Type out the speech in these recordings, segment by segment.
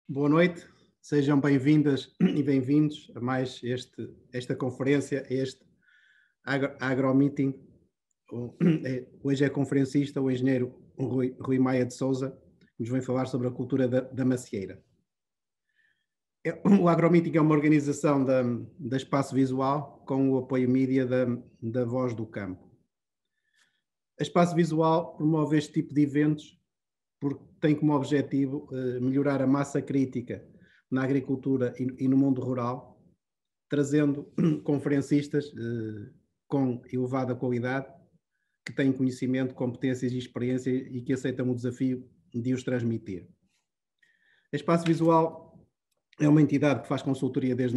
Boa noite, sejam bem-vindas e bem-vindos a mais esta conferência, este AgroMeeting. Hoje é conferencista o engenheiro Rui Maia de Souza, que nos vem falar sobre a cultura da macieira. O AgroMeeting é uma organização da Espaço Visual com o apoio mídia da Voz do Campo. A Espaço Visual promove este tipo de eventos porque tem como objetivo melhorar a massa crítica na agricultura e no mundo rural, trazendo conferencistas com elevada qualidade, que têm conhecimento, competências e experiência e que aceitam o desafio de os transmitir. A Espaço Visual é uma entidade que faz consultoria desde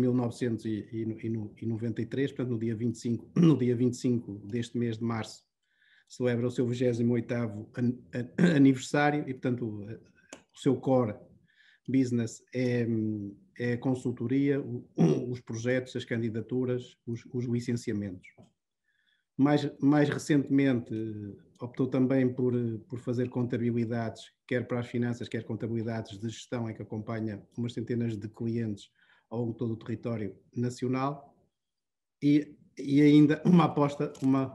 1993, portanto, no dia 25 deste mês de março, celebra o seu 28º aniversário e, portanto, o seu core business é a consultoria, os projetos, as candidaturas, os licenciamentos. Mais recentemente, optou também por fazer contabilidades, quer para as finanças, quer contabilidades de gestão, em que acompanha umas centenas de clientes ao longo de todo o território nacional, e ainda uma aposta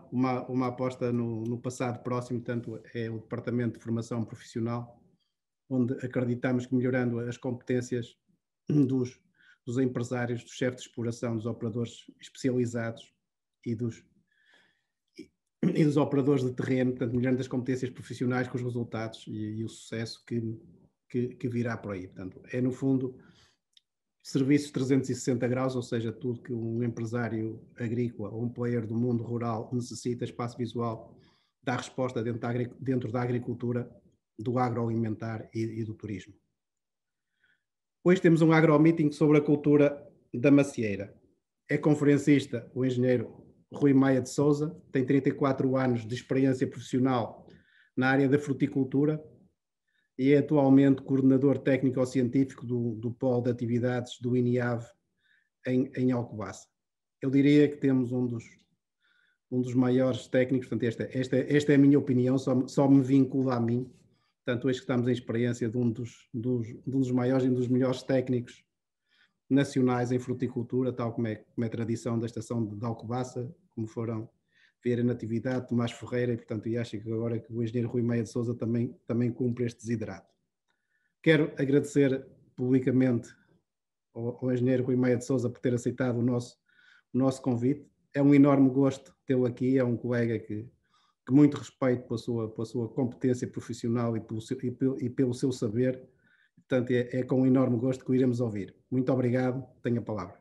no passado próximo, tanto é o Departamento de Formação Profissional, onde acreditamos que melhorando as competências dos empresários, dos chefes de exploração, dos operadores especializados e dos operadores de terreno, portanto, melhorando as competências profissionais com os resultados e o sucesso que virá por aí. Portanto, é no fundo serviços 360 graus, ou seja, tudo que um empresário agrícola ou um player do mundo rural necessita. Espaço Visual dá resposta dentro da agricultura, do agroalimentar e do turismo. Hoje temos um AgroMeeting sobre a cultura da macieira. É conferencista o engenheiro Rui Maia de Souza, tem 34 anos de experiência profissional na área da fruticultura e é atualmente coordenador técnico-científico do Polo de Atividades do INIAV em Alcobaça. Eu diria que temos um dos maiores técnicos, portanto, esta é a minha opinião, só me vincula a mim. Portanto, hoje que estamos em experiência de um dos maiores e um dos melhores técnicos nacionais em fruticultura, tal como é tradição da estação de Alcobaça, como foram Vieira Natividade, Tomás Ferreira, e portanto, e acho que agora que o engenheiro Rui Maia de Souza também cumpre este desidrato. Quero agradecer publicamente ao engenheiro Rui Maia de Souza por ter aceitado o nosso convite. É um enorme gosto tê-lo aqui, é um colega que muito respeito pela sua competência profissional e pelo seu saber. Portanto, é com um enorme gosto que o iremos ouvir. Muito obrigado, tenho a palavra.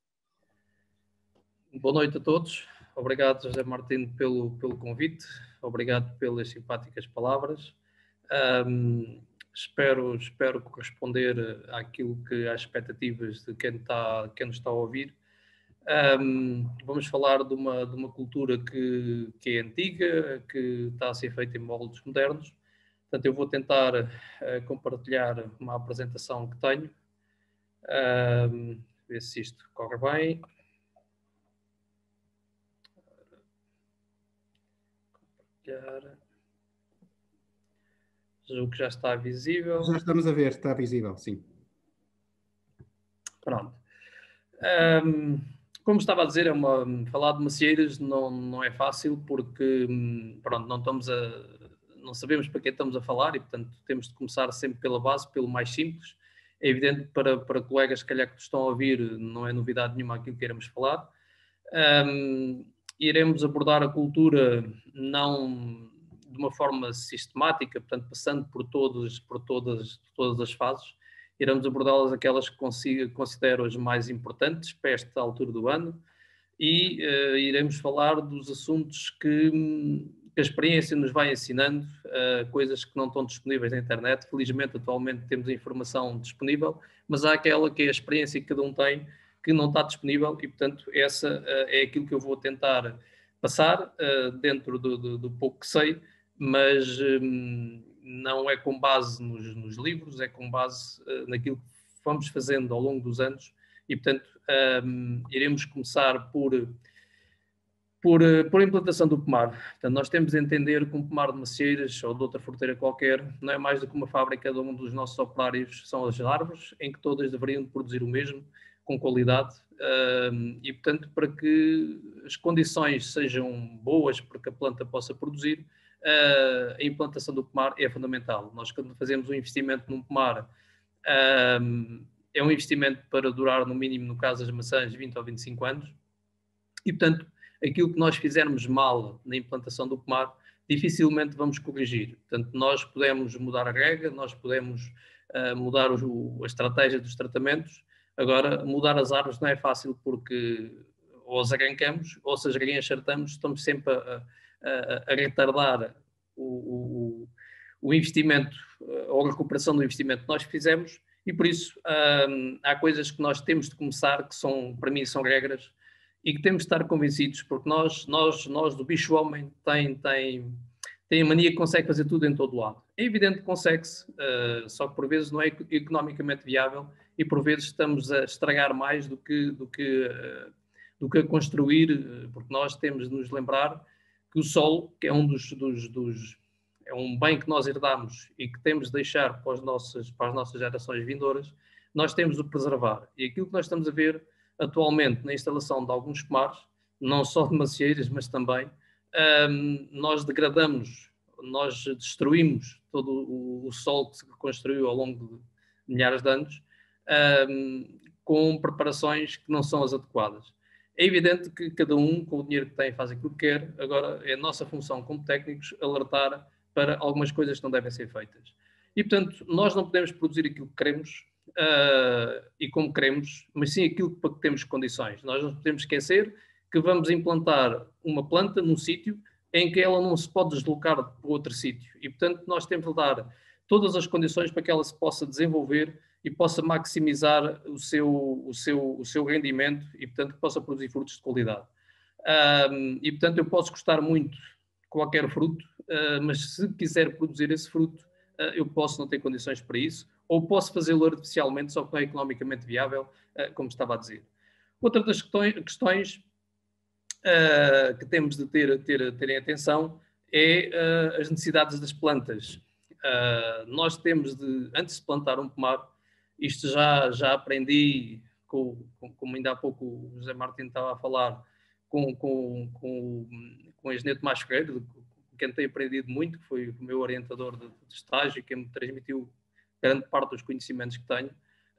Boa noite a todos. Obrigado, José Martino, pelo convite. Obrigado pelas simpáticas palavras. Espero corresponder àquilo que às expectativas de quem nos está a ouvir. Vamos falar de uma cultura que é antiga, que está a ser feita em moldes modernos. Portanto, eu vou tentar compartilhar uma apresentação que tenho. Ver se isto corre bem. Julgo que já está visível. Já estamos a ver, está visível, sim. Pronto. Como estava a dizer, falar de macieiras não é fácil porque pronto, não sabemos para que estamos a falar e, portanto, temos de começar sempre pela base, pelo mais simples. É evidente para colegas, se calhar, que estão a ouvir, não é novidade nenhuma aquilo que iremos falar. Iremos abordar a cultura não de uma forma sistemática, portanto, passando por todas as fases. Iremos abordá-las aquelas que considero as mais importantes para esta altura do ano e iremos falar dos assuntos que a experiência nos vai ensinando, coisas que não estão disponíveis na internet. Felizmente, atualmente temos a informação disponível, mas há aquela que é a experiência que cada um tem que não está disponível e, portanto, essa é aquilo que eu vou tentar passar dentro do pouco que sei, mas não é com base nos livros, é com base naquilo que vamos fazendo ao longo dos anos e, portanto, iremos começar por por implantação do pomar. Portanto, nós temos de entender que um pomar de macieiras ou de outra fruteira qualquer não é mais do que uma fábrica de um dos nossos operários, são as árvores, em que todas deveriam produzir o mesmo, com qualidade, e portanto, para que as condições sejam boas para que a planta possa produzir, a implantação do pomar é fundamental. Nós, quando fazemos um investimento num pomar, é um investimento para durar, no mínimo, no caso das maçãs, 20 ou 25 anos, e portanto, aquilo que nós fizermos mal na implantação do pomar, dificilmente vamos corrigir. Portanto, nós podemos mudar a rega, nós podemos mudar a estratégia dos tratamentos. Agora, mudar as árvores não é fácil, porque ou as arrancamos, ou se as acertamos, estamos sempre a retardar o investimento, ou a recuperação do investimento que nós fizemos, e por isso há coisas que nós temos de começar, que são, para mim, são regras, e que temos de estar convencidos, porque nós do bicho-homem, tem a mania que consegue fazer tudo em todo lado. É evidente que consegue-se, só que por vezes não é economicamente viável, e por vezes estamos a estragar mais do que a construir, porque nós temos de nos lembrar que o solo, que é é um bem que nós herdamos e que temos de deixar para as nossas gerações vindouras, nós temos de o preservar. E aquilo que nós estamos a ver atualmente na instalação de alguns pomares, não só de macieiras, mas também, nós degradamos, nós destruímos todo o solo que se construiu ao longo de milhares de anos, com preparações que não são as adequadas. É evidente que cada um, com o dinheiro que tem, faz aquilo que quer. Agora, é a nossa função como técnicos alertar para algumas coisas que não devem ser feitas. E, portanto, nós não podemos produzir aquilo que queremos e como queremos, mas sim aquilo para que temos condições. Nós não podemos esquecer que vamos implantar uma planta num sítio em que ela não se pode deslocar para outro sítio. E, portanto, nós temos de dar todas as condições para que ela se possa desenvolver e possa maximizar o seu rendimento e, portanto, que possa produzir frutos de qualidade. E, portanto, eu posso gostar muito de qualquer fruto, mas se quiser produzir esse fruto, eu posso não ter condições para isso, ou posso fazê-lo artificialmente, só que não é economicamente viável, como estava a dizer. Outra das questões que temos de ter em atenção é as necessidades das plantas. Nós temos de, antes de plantar um pomar, isto já aprendi, como ainda há pouco o José Martins estava a falar, com o engenheiro Tomás Ferreira, com quem tenho aprendido muito, que foi o meu orientador de estágio, que me transmitiu grande parte dos conhecimentos que tenho,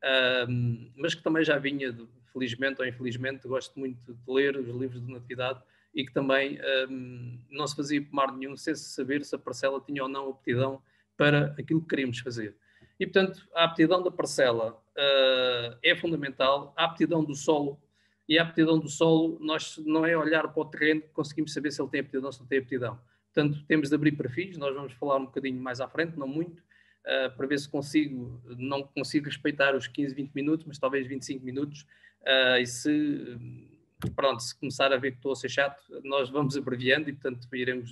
mas que também já vinha, felizmente ou infelizmente, gosto muito de ler os livros de natividade, e que também não se fazia pomar nenhum sem se saber se a parcela tinha ou não aptidão para aquilo que queríamos fazer. E, portanto, a aptidão da parcela é fundamental, a aptidão do solo, e a aptidão do solo, nós não é olhar para o terreno que conseguimos saber se ele tem aptidão ou se não tem aptidão. Portanto, temos de abrir perfis, nós vamos falar um bocadinho mais à frente, não muito, para ver se não consigo respeitar os 15, 20 minutos, mas talvez 25 minutos, e se começar a ver que estou a ser chato, nós vamos abreviando e, portanto,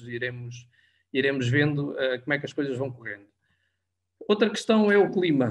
iremos vendo como é que as coisas vão correndo. Outra questão é o clima.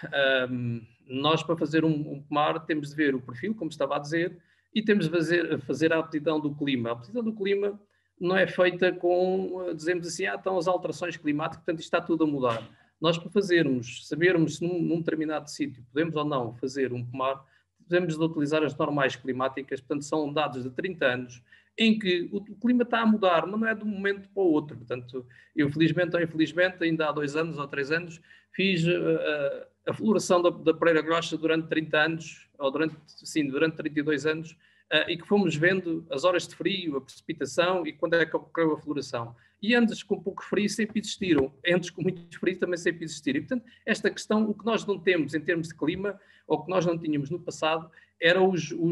Nós, para fazer um pomar, temos de ver o perfil, como estava a dizer, e temos de fazer a aptidão do clima. A aptidão do clima não é feita com, dizemos assim, estão as alterações climáticas, portanto, isto está tudo a mudar. Nós, para sabermos se num determinado sítio podemos ou não fazer um pomar, devemos de utilizar as normais climáticas, portanto, são dados de 30 anos, em que o clima está a mudar, mas não é de um momento para o outro. Portanto, eu, felizmente ou infelizmente, ainda há 2 anos ou 3 anos, fiz a floração da Pereira Grossa durante 30 anos, ou durante 32 anos, e que fomos vendo as horas de frio, a precipitação e quando é que ocorreu a floração. E antes com pouco frio sempre existiram, antes com muito frio também sempre existiram. E, portanto, esta questão, o que nós não temos em termos de clima, ou que nós não tínhamos no passado, eram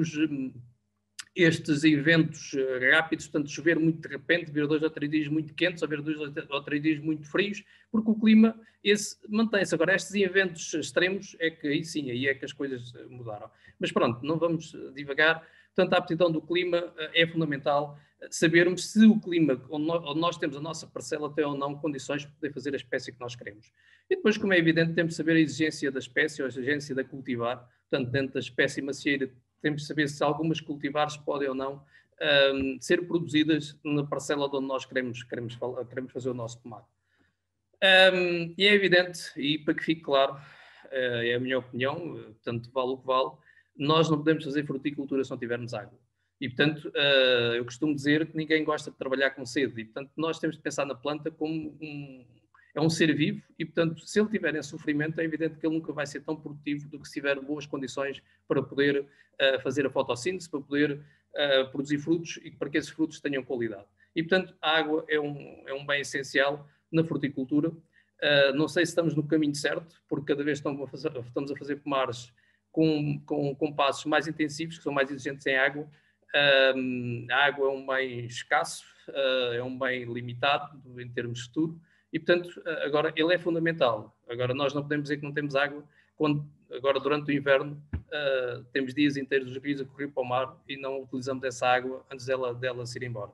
estes eventos rápidos, portanto, chover muito de repente, ver 2 ou 3 dias muito quentes, ou ver 2 ou 3 dias muito frios, porque o clima mantém-se. Agora, estes eventos extremos é que aí é que as coisas mudaram. Mas pronto, não vamos divagar. Portanto, a aptidão do clima é fundamental, sabermos se o clima onde nós temos a nossa parcela tem ou não condições para poder fazer a espécie que nós queremos. E depois, como é evidente, temos de saber a exigência da espécie ou a exigência da cultivar. Portanto, dentro da espécie macieira, temos de saber se algumas cultivares podem ou não ser produzidas na parcela onde nós queremos fazer o nosso pomar. E é evidente, e para que fique claro, é a minha opinião, portanto, vale o que vale, nós não podemos fazer fruticultura se não tivermos água. E, portanto, eu costumo dizer que ninguém gosta de trabalhar com sede. E, portanto, nós temos de pensar na planta como é um ser vivo e, portanto, se ele tiver em sofrimento, é evidente que ele nunca vai ser tão produtivo do que se tiver boas condições para poder fazer a fotossíntese, para poder produzir frutos e para que esses frutos tenham qualidade. E, portanto, a água é um bem essencial na fruticultura. Não sei se estamos no caminho certo, porque cada vez estamos a fazer pomares com passos mais intensivos, que são mais exigentes em água. A água é um bem escasso, é um bem limitado em termos de futuro, e, portanto, agora ele é fundamental. Agora, nós não podemos dizer que não temos água, quando agora, durante o inverno, temos dias inteiros dos rios a correr para o mar e não utilizamos essa água antes dela se ir embora.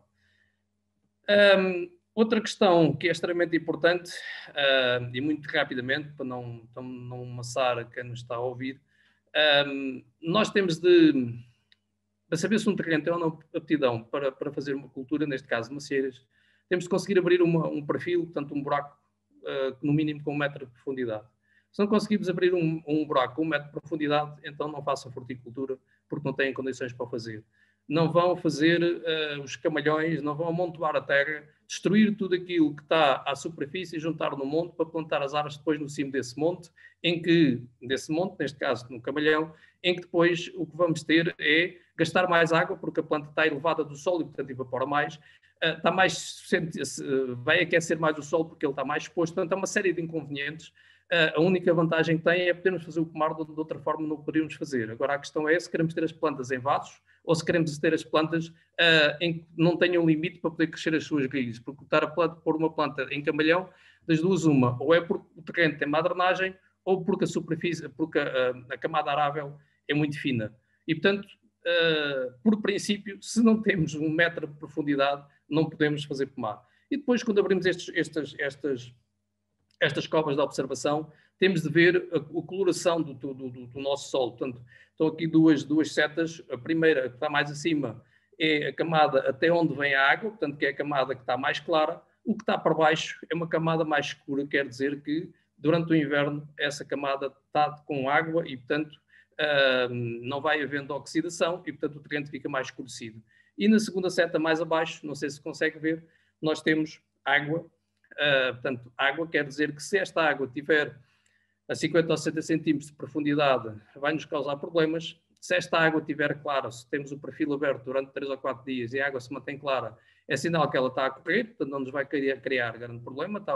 Outra questão que é extremamente importante, e muito rapidamente, para não amassar quem nos está a ouvir, nós temos para saber se um terreno tem ou não aptidão para fazer uma cultura, neste caso macieiras, temos de conseguir abrir um perfil, portanto um buraco, no mínimo com 1 metro de profundidade. Se não conseguirmos abrir um buraco com 1 metro de profundidade, então não façam fruticultura, porque não têm condições para o fazer. Não vão fazer os camalhões, não vão amontoar a terra, destruir tudo aquilo que está à superfície e juntar no monte para plantar as árvores depois no cimo desse monte, neste caso no camalhão, em que depois o que vamos ter é gastar mais água, porque a planta está elevada do solo e, portanto, evapora mais, vai aquecer mais o solo porque ele está mais exposto, portanto, há uma série de inconvenientes. A única vantagem que tem é podermos fazer o pomar de outra forma não poderíamos fazer. Agora, a questão é se queremos ter as plantas em vasos ou se queremos ter as plantas em que não tenham limite para poder crescer as suas raízes, porque pôr uma planta em camalhão, das duas uma, ou é porque o terreno tem má drenagem, ou porque a camada arável é muito fina. E, portanto, por princípio, se não temos 1 metro de profundidade, não podemos fazer pomar. E depois, quando abrimos estas covas de observação, temos de ver a coloração do nosso solo. Portanto, estão aqui duas setas. A primeira, que está mais acima, é a camada até onde vem a água, portanto, que é a camada que está mais clara. O que está para baixo é uma camada mais escura, quer dizer que durante o inverno essa camada está com água e, portanto, não vai havendo oxidação e, portanto, o terreno fica mais escurecido. E na segunda seta, mais abaixo, não sei se consegue ver, nós temos água. Portanto, água quer dizer que se esta água tiver a 50 ou 60 centímetros de profundidade, vai nos causar problemas. Se esta água estiver clara, se temos o perfil aberto durante 3 ou 4 dias e a água se mantém clara, é sinal que ela está a correr, portanto não nos vai criar grande problema, está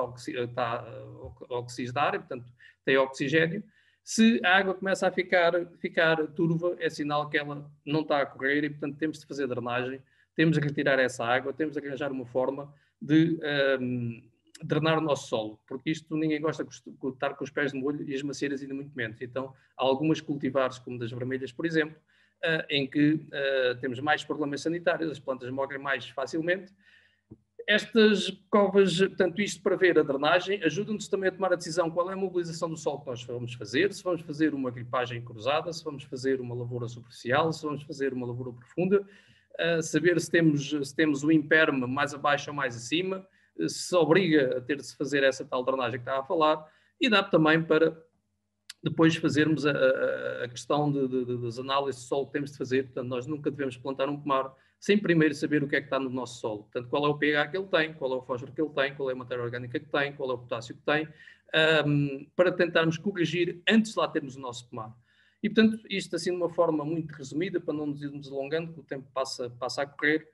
a oxidar, e, portanto tem oxigênio. Se a água começa a ficar turva, é sinal que ela não está a correr e, portanto, temos de fazer drenagem, temos de retirar essa água, temos de arranjar uma forma de drenar o nosso solo, porque isto ninguém gosta de estar com os pés de molho e as macieiras ainda muito menos. Então, há algumas cultivares, como das vermelhas, por exemplo, em que temos mais problemas sanitários, as plantas morrem mais facilmente. Estas covas, portanto, isto para ver a drenagem, ajuda-nos também a tomar a decisão qual é a mobilização do solo que nós vamos fazer, se vamos fazer uma gripagem cruzada, se vamos fazer uma lavoura superficial, se vamos fazer uma lavoura profunda, saber se temos o imperme mais abaixo ou mais acima, se obriga a ter de se fazer essa tal drenagem que estava a falar, e dá também para depois fazermos a questão das análises de solo que temos de fazer. Portanto, nós nunca devemos plantar um pomar sem primeiro saber o que é que está no nosso solo. Portanto, qual é o pH que ele tem, qual é o fósforo que ele tem, qual é a matéria orgânica que tem, qual é o potássio que tem, para tentarmos corrigir antes de lá termos o nosso pomar. E, portanto, isto assim de uma forma muito resumida, para não nos irmos alongando, que o tempo passa a correr,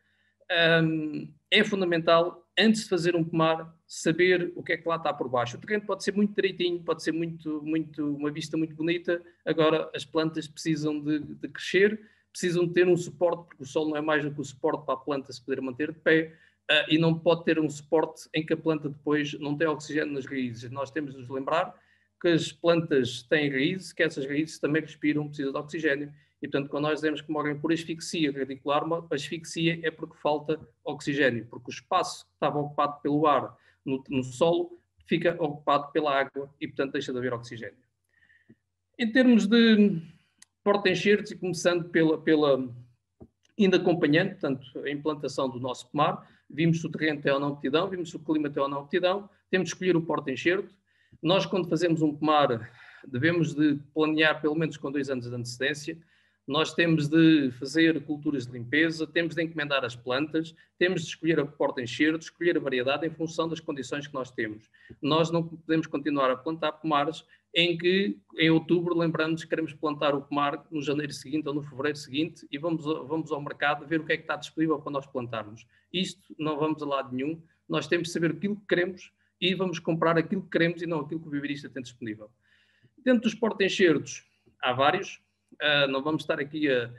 é fundamental, antes de fazer um pomar, saber o que é que lá está por baixo. O terreno pode ser muito direitinho, pode ser uma vista muito bonita, agora as plantas precisam de crescer, precisam de ter um suporte, porque o solo não é mais do que o suporte para a planta se poder manter de pé, e não pode ter um suporte em que a planta depois não tem oxigênio nas raízes. Nós temos de nos lembrar que as plantas têm raízes, que essas raízes também respiram, precisam de oxigênio. E, portanto, quando nós dizemos que morrem por asfixia radicular, a asfixia é porque falta oxigênio, porque o espaço que estava ocupado pelo ar no solo fica ocupado pela água e, portanto, deixa de haver oxigênio. Em termos de porta-enxertos, e começando pela indo acompanhando, portanto, a implantação do nosso pomar, vimos se o terreno tem ou não aptidão, vimos se o clima tem ou não aptidão, temos de escolher o porta-enxerto. Nós, quando fazemos um pomar, devemos de planear pelo menos com 2 anos de antecedência. Nós temos de fazer culturas de limpeza, temos de encomendar as plantas, temos de escolher a porta-enxerto, escolher a variedade em função das condições que nós temos. Nós não podemos continuar a plantar pomares em que, em outubro, lembramos que queremos plantar o pomar no janeiro seguinte ou no fevereiro seguinte e vamos ao mercado ver o que é que está disponível para nós plantarmos. Isto não vamos a lado nenhum. Nós temos de saber aquilo que queremos e vamos comprar aquilo que queremos e não aquilo que o viverista tem disponível. Dentro dos porta-enxertos, há vários. Não vamos estar aqui a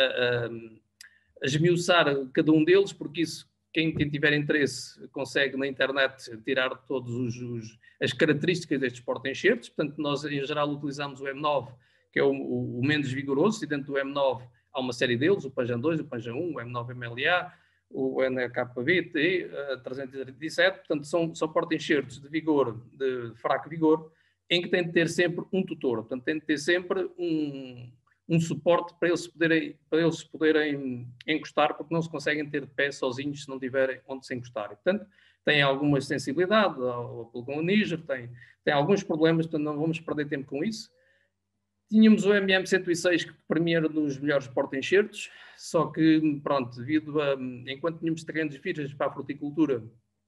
esmiuçar cada um deles, porque isso, quem tiver interesse, consegue na internet tirar todas as características destes porta-enxertos. Portanto, nós em geral utilizamos o M9, que é o menos vigoroso, e dentro do M9 há uma série deles, o Panjan 2, o Panjan 1, o M9 MLA, o NKVT, 337, portanto são porta-enxertos de vigor, de fraco vigor, em que tem de ter sempre um tutor, portanto tem de ter sempre um suporte para eles poderem encostar, porque não se conseguem ter de pé sozinhos se não tiverem onde se encostar. E, portanto, tem alguma sensibilidade ao pulgão níger, tem alguns problemas, portanto não vamos perder tempo com isso. Tínhamos o MM106, que para mim era dos melhores porta-enxertos, só que, pronto, devido a, enquanto tínhamos terrenos virgens para a fruticultura,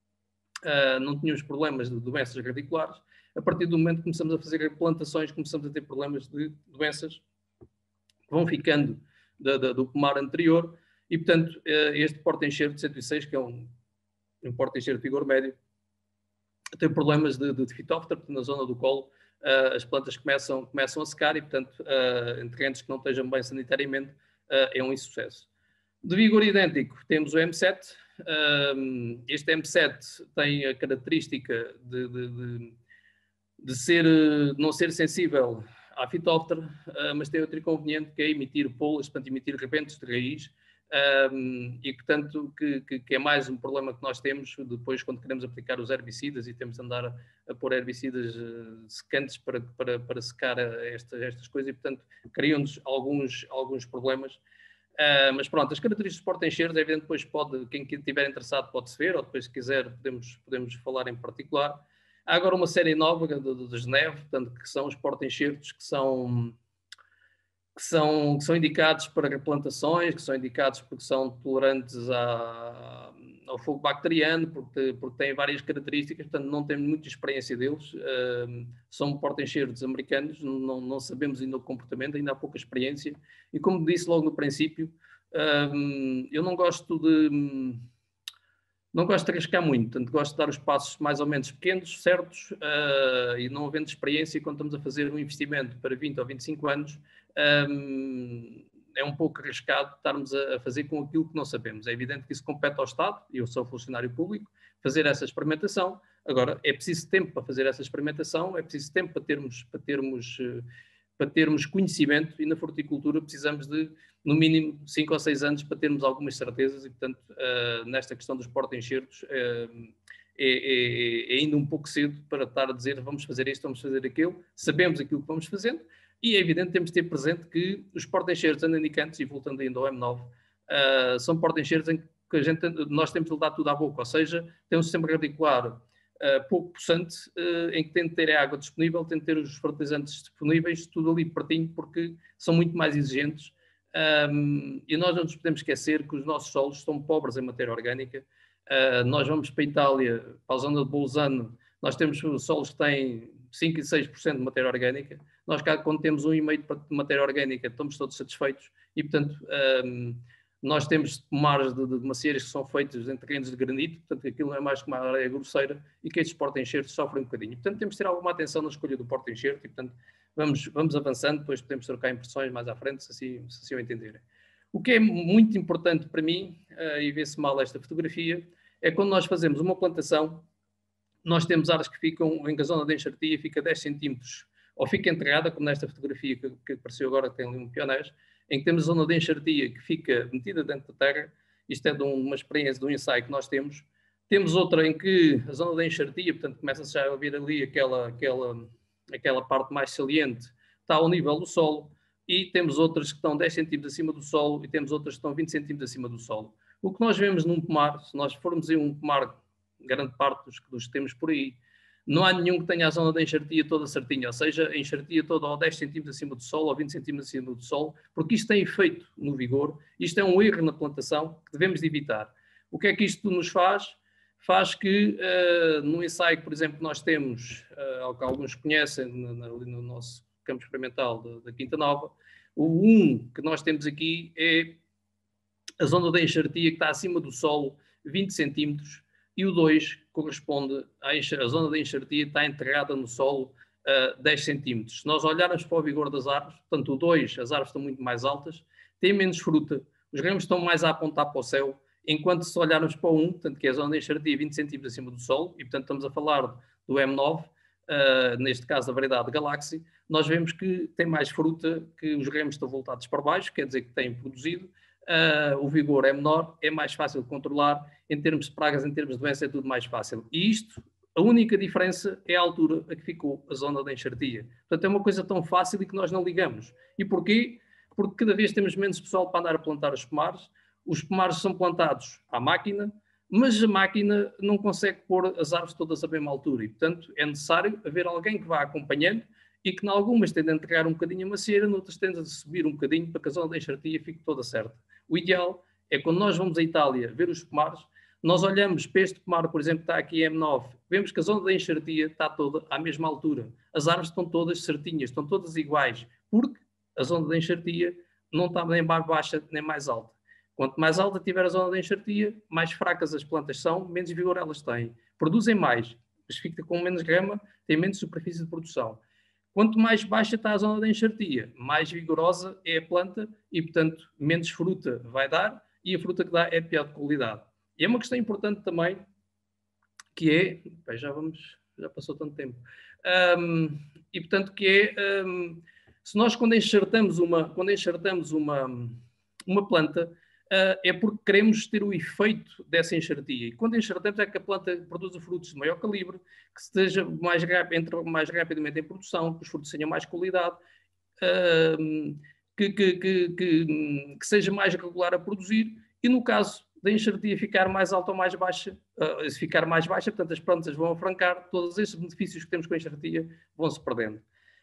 não tínhamos problemas de doenças radiculares. A partir do momento que começamos a fazer plantações, começamos a ter problemas de doenças que vão ficando do pomar anterior, e, portanto, este porta-enxerto 106, que é um porta-enxerto de vigor médio, tem problemas de fitóftora, porque na zona do colo as plantas começam a secar e, portanto, em terrenos que não estejam bem sanitariamente, é um insucesso. De vigor idêntico, temos o M7. Este M7 tem a característica de não ser sensível à fitóftora, mas tem outro inconveniente, que é emitir pólulas, portanto, emitir repentes de raiz, e, portanto, que é mais um problema que nós temos depois quando queremos aplicar os herbicidas e temos de andar a pôr herbicidas secantes para secar estas coisas, e, portanto, criam-nos alguns problemas. Mas pronto, as características dos porta-enxertos, é evidente, depois quem estiver interessado pode-se ver, ou depois, se quiser, podemos falar em particular. Há agora uma série nova de Geneve, portanto, que são os porta-enxertos que são indicados para replantações, que são indicados porque são tolerantes ao fogo bacteriano, porque têm várias características, portanto não temos muita experiência deles. São porta-enxertos americanos, não sabemos ainda o comportamento, ainda há pouca experiência, e como disse logo no princípio, eu não gosto de arriscar muito, portanto gosto de dar os passos mais ou menos pequenos, certos, e não havendo experiência, quando estamos a fazer um investimento para 20 ou 25 anos, é um pouco arriscado estarmos a fazer com aquilo que não sabemos. É evidente que isso compete ao Estado, e eu sou funcionário público, fazer essa experimentação. Agora, é preciso tempo para fazer essa experimentação, é preciso tempo para termos conhecimento, e na fruticultura precisamos de, no mínimo, 5 ou 6 anos para termos algumas certezas, e, portanto, nesta questão dos porta-enxertos, é ainda um pouco cedo para estar a dizer vamos fazer isto, vamos fazer aquilo. Sabemos aquilo que vamos fazendo, e é evidente que temos de ter presente que os porta-enxertos ananicantes, e voltando ainda ao M9, são porta-enxertos em que nós temos de dar tudo à boca, ou seja, tem um sistema radicular pouco possante, em que tem de ter a água disponível, tem de ter os fertilizantes disponíveis, tudo ali pertinho, porque são muito mais exigentes, e nós não nos podemos esquecer que os nossos solos são pobres em matéria orgânica. Nós vamos para a Itália, para a zona de Bolzano, nós temos solos que têm 5 e 6% de matéria orgânica. Nós cá, quando temos 1,5% de matéria orgânica, estamos todos satisfeitos, e, portanto, nós temos pomares de macieiras que são feitos em terrenos de granito, portanto, aquilo não é mais que uma areia grosseira, e que estes porta-enxertos sofrem um bocadinho. Portanto, temos de ter alguma atenção na escolha do porta-enxerto, e, portanto, vamos avançando, depois podemos trocar impressões mais à frente, se assim o entenderem. O que é muito importante para mim, e vê-se mal esta fotografia, é quando nós fazemos uma plantação, nós temos áreas que ficam, em que a zona de enxertia fica 10 centímetros, ou fica enterrada, como nesta fotografia que apareceu agora, que tem ali um pionês, em que temos a zona de enxertia que fica metida dentro da terra. Isto é de uma experiência, de um ensaio que nós temos. Temos outra em que a zona de enxertia, portanto, começa-se já a ver ali aquela parte mais saliente, está ao nível do solo. e temos outras que estão 10 centímetros acima do solo e temos outras que estão 20 centímetros acima do solo. O que nós vemos num pomar, se nós formos em um pomar, grande parte dos que temos por aí, não há nenhum que tenha a zona da enxertia toda certinha, ou seja, a enxertia toda ou 10 centímetros acima do solo ou 20 centímetros acima do solo, porque isto tem efeito no vigor, isto é um erro na plantação que devemos de evitar. O que é que isto nos faz? Faz que, no ensaio, por exemplo, que nós temos, que alguns conhecem ali no nosso campo experimental da Quinta Nova, o 1 que nós temos aqui é a zona da enxertia que está acima do solo 20 centímetros, e o 2 corresponde à zona da enxertia que está enterrada no solo 10 centímetros. Se nós olharmos para o vigor das árvores, portanto o 2, as árvores estão muito mais altas, têm menos fruta, os ramos estão mais a apontar para o céu, enquanto se olharmos para o 1, portanto, que é a zona de enxertia 20 centímetros acima do solo, e portanto estamos a falar do M9, neste caso da variedade Galaxy, nós vemos que tem mais fruta, que os ramos estão voltados para baixo, quer dizer que têm produzido, o vigor é menor, é mais fácil de controlar, em termos de pragas, em termos de doença, é tudo mais fácil. E isto, a única diferença é a altura a que ficou a zona da enxertia. Portanto, é uma coisa tão fácil e que nós não ligamos. E porquê? Porque cada vez temos menos pessoal para andar a plantar os pomares são plantados à máquina, mas a máquina não consegue pôr as árvores todas à mesma altura e, portanto, é necessário haver alguém que vá acompanhando e que, em algumas, tende a entregar um bocadinho a macieira, noutras tende a subir um bocadinho para que a zona da enxertia fique toda certa. O ideal é quando nós vamos à Itália ver os pomares, nós olhamos para este pomar, por exemplo, que está aqui M9, vemos que a zona da enxertia está toda à mesma altura. As árvores estão todas certinhas, estão todas iguais, porque a zona da enxertia não está nem mais baixa nem mais alta. Quanto mais alta tiver a zona da enxertia, mais fracas as plantas são, menos vigor elas têm. Produzem mais, mas fica com menos grama, têm menos superfície de produção. Quanto mais baixa está a zona da enxertia, mais vigorosa é a planta e, portanto, menos fruta vai dar e a fruta que dá é de pior qualidade. E é uma questão importante também, que é... já passou tanto tempo. E, portanto, que é... se nós, quando enxertamos uma planta, é porque queremos ter o efeito dessa enxertia. E quando enxertamos é que a planta produza frutos de maior calibre, que esteja entre mais rapidamente em produção, que os frutos tenham mais qualidade, que seja mais regular a produzir, e no caso da enxertia ficar mais alta ou mais baixa, se ficar mais baixa, portanto as plantas vão afrancar, todos esses benefícios que temos com a enxertia vão-se perdendo.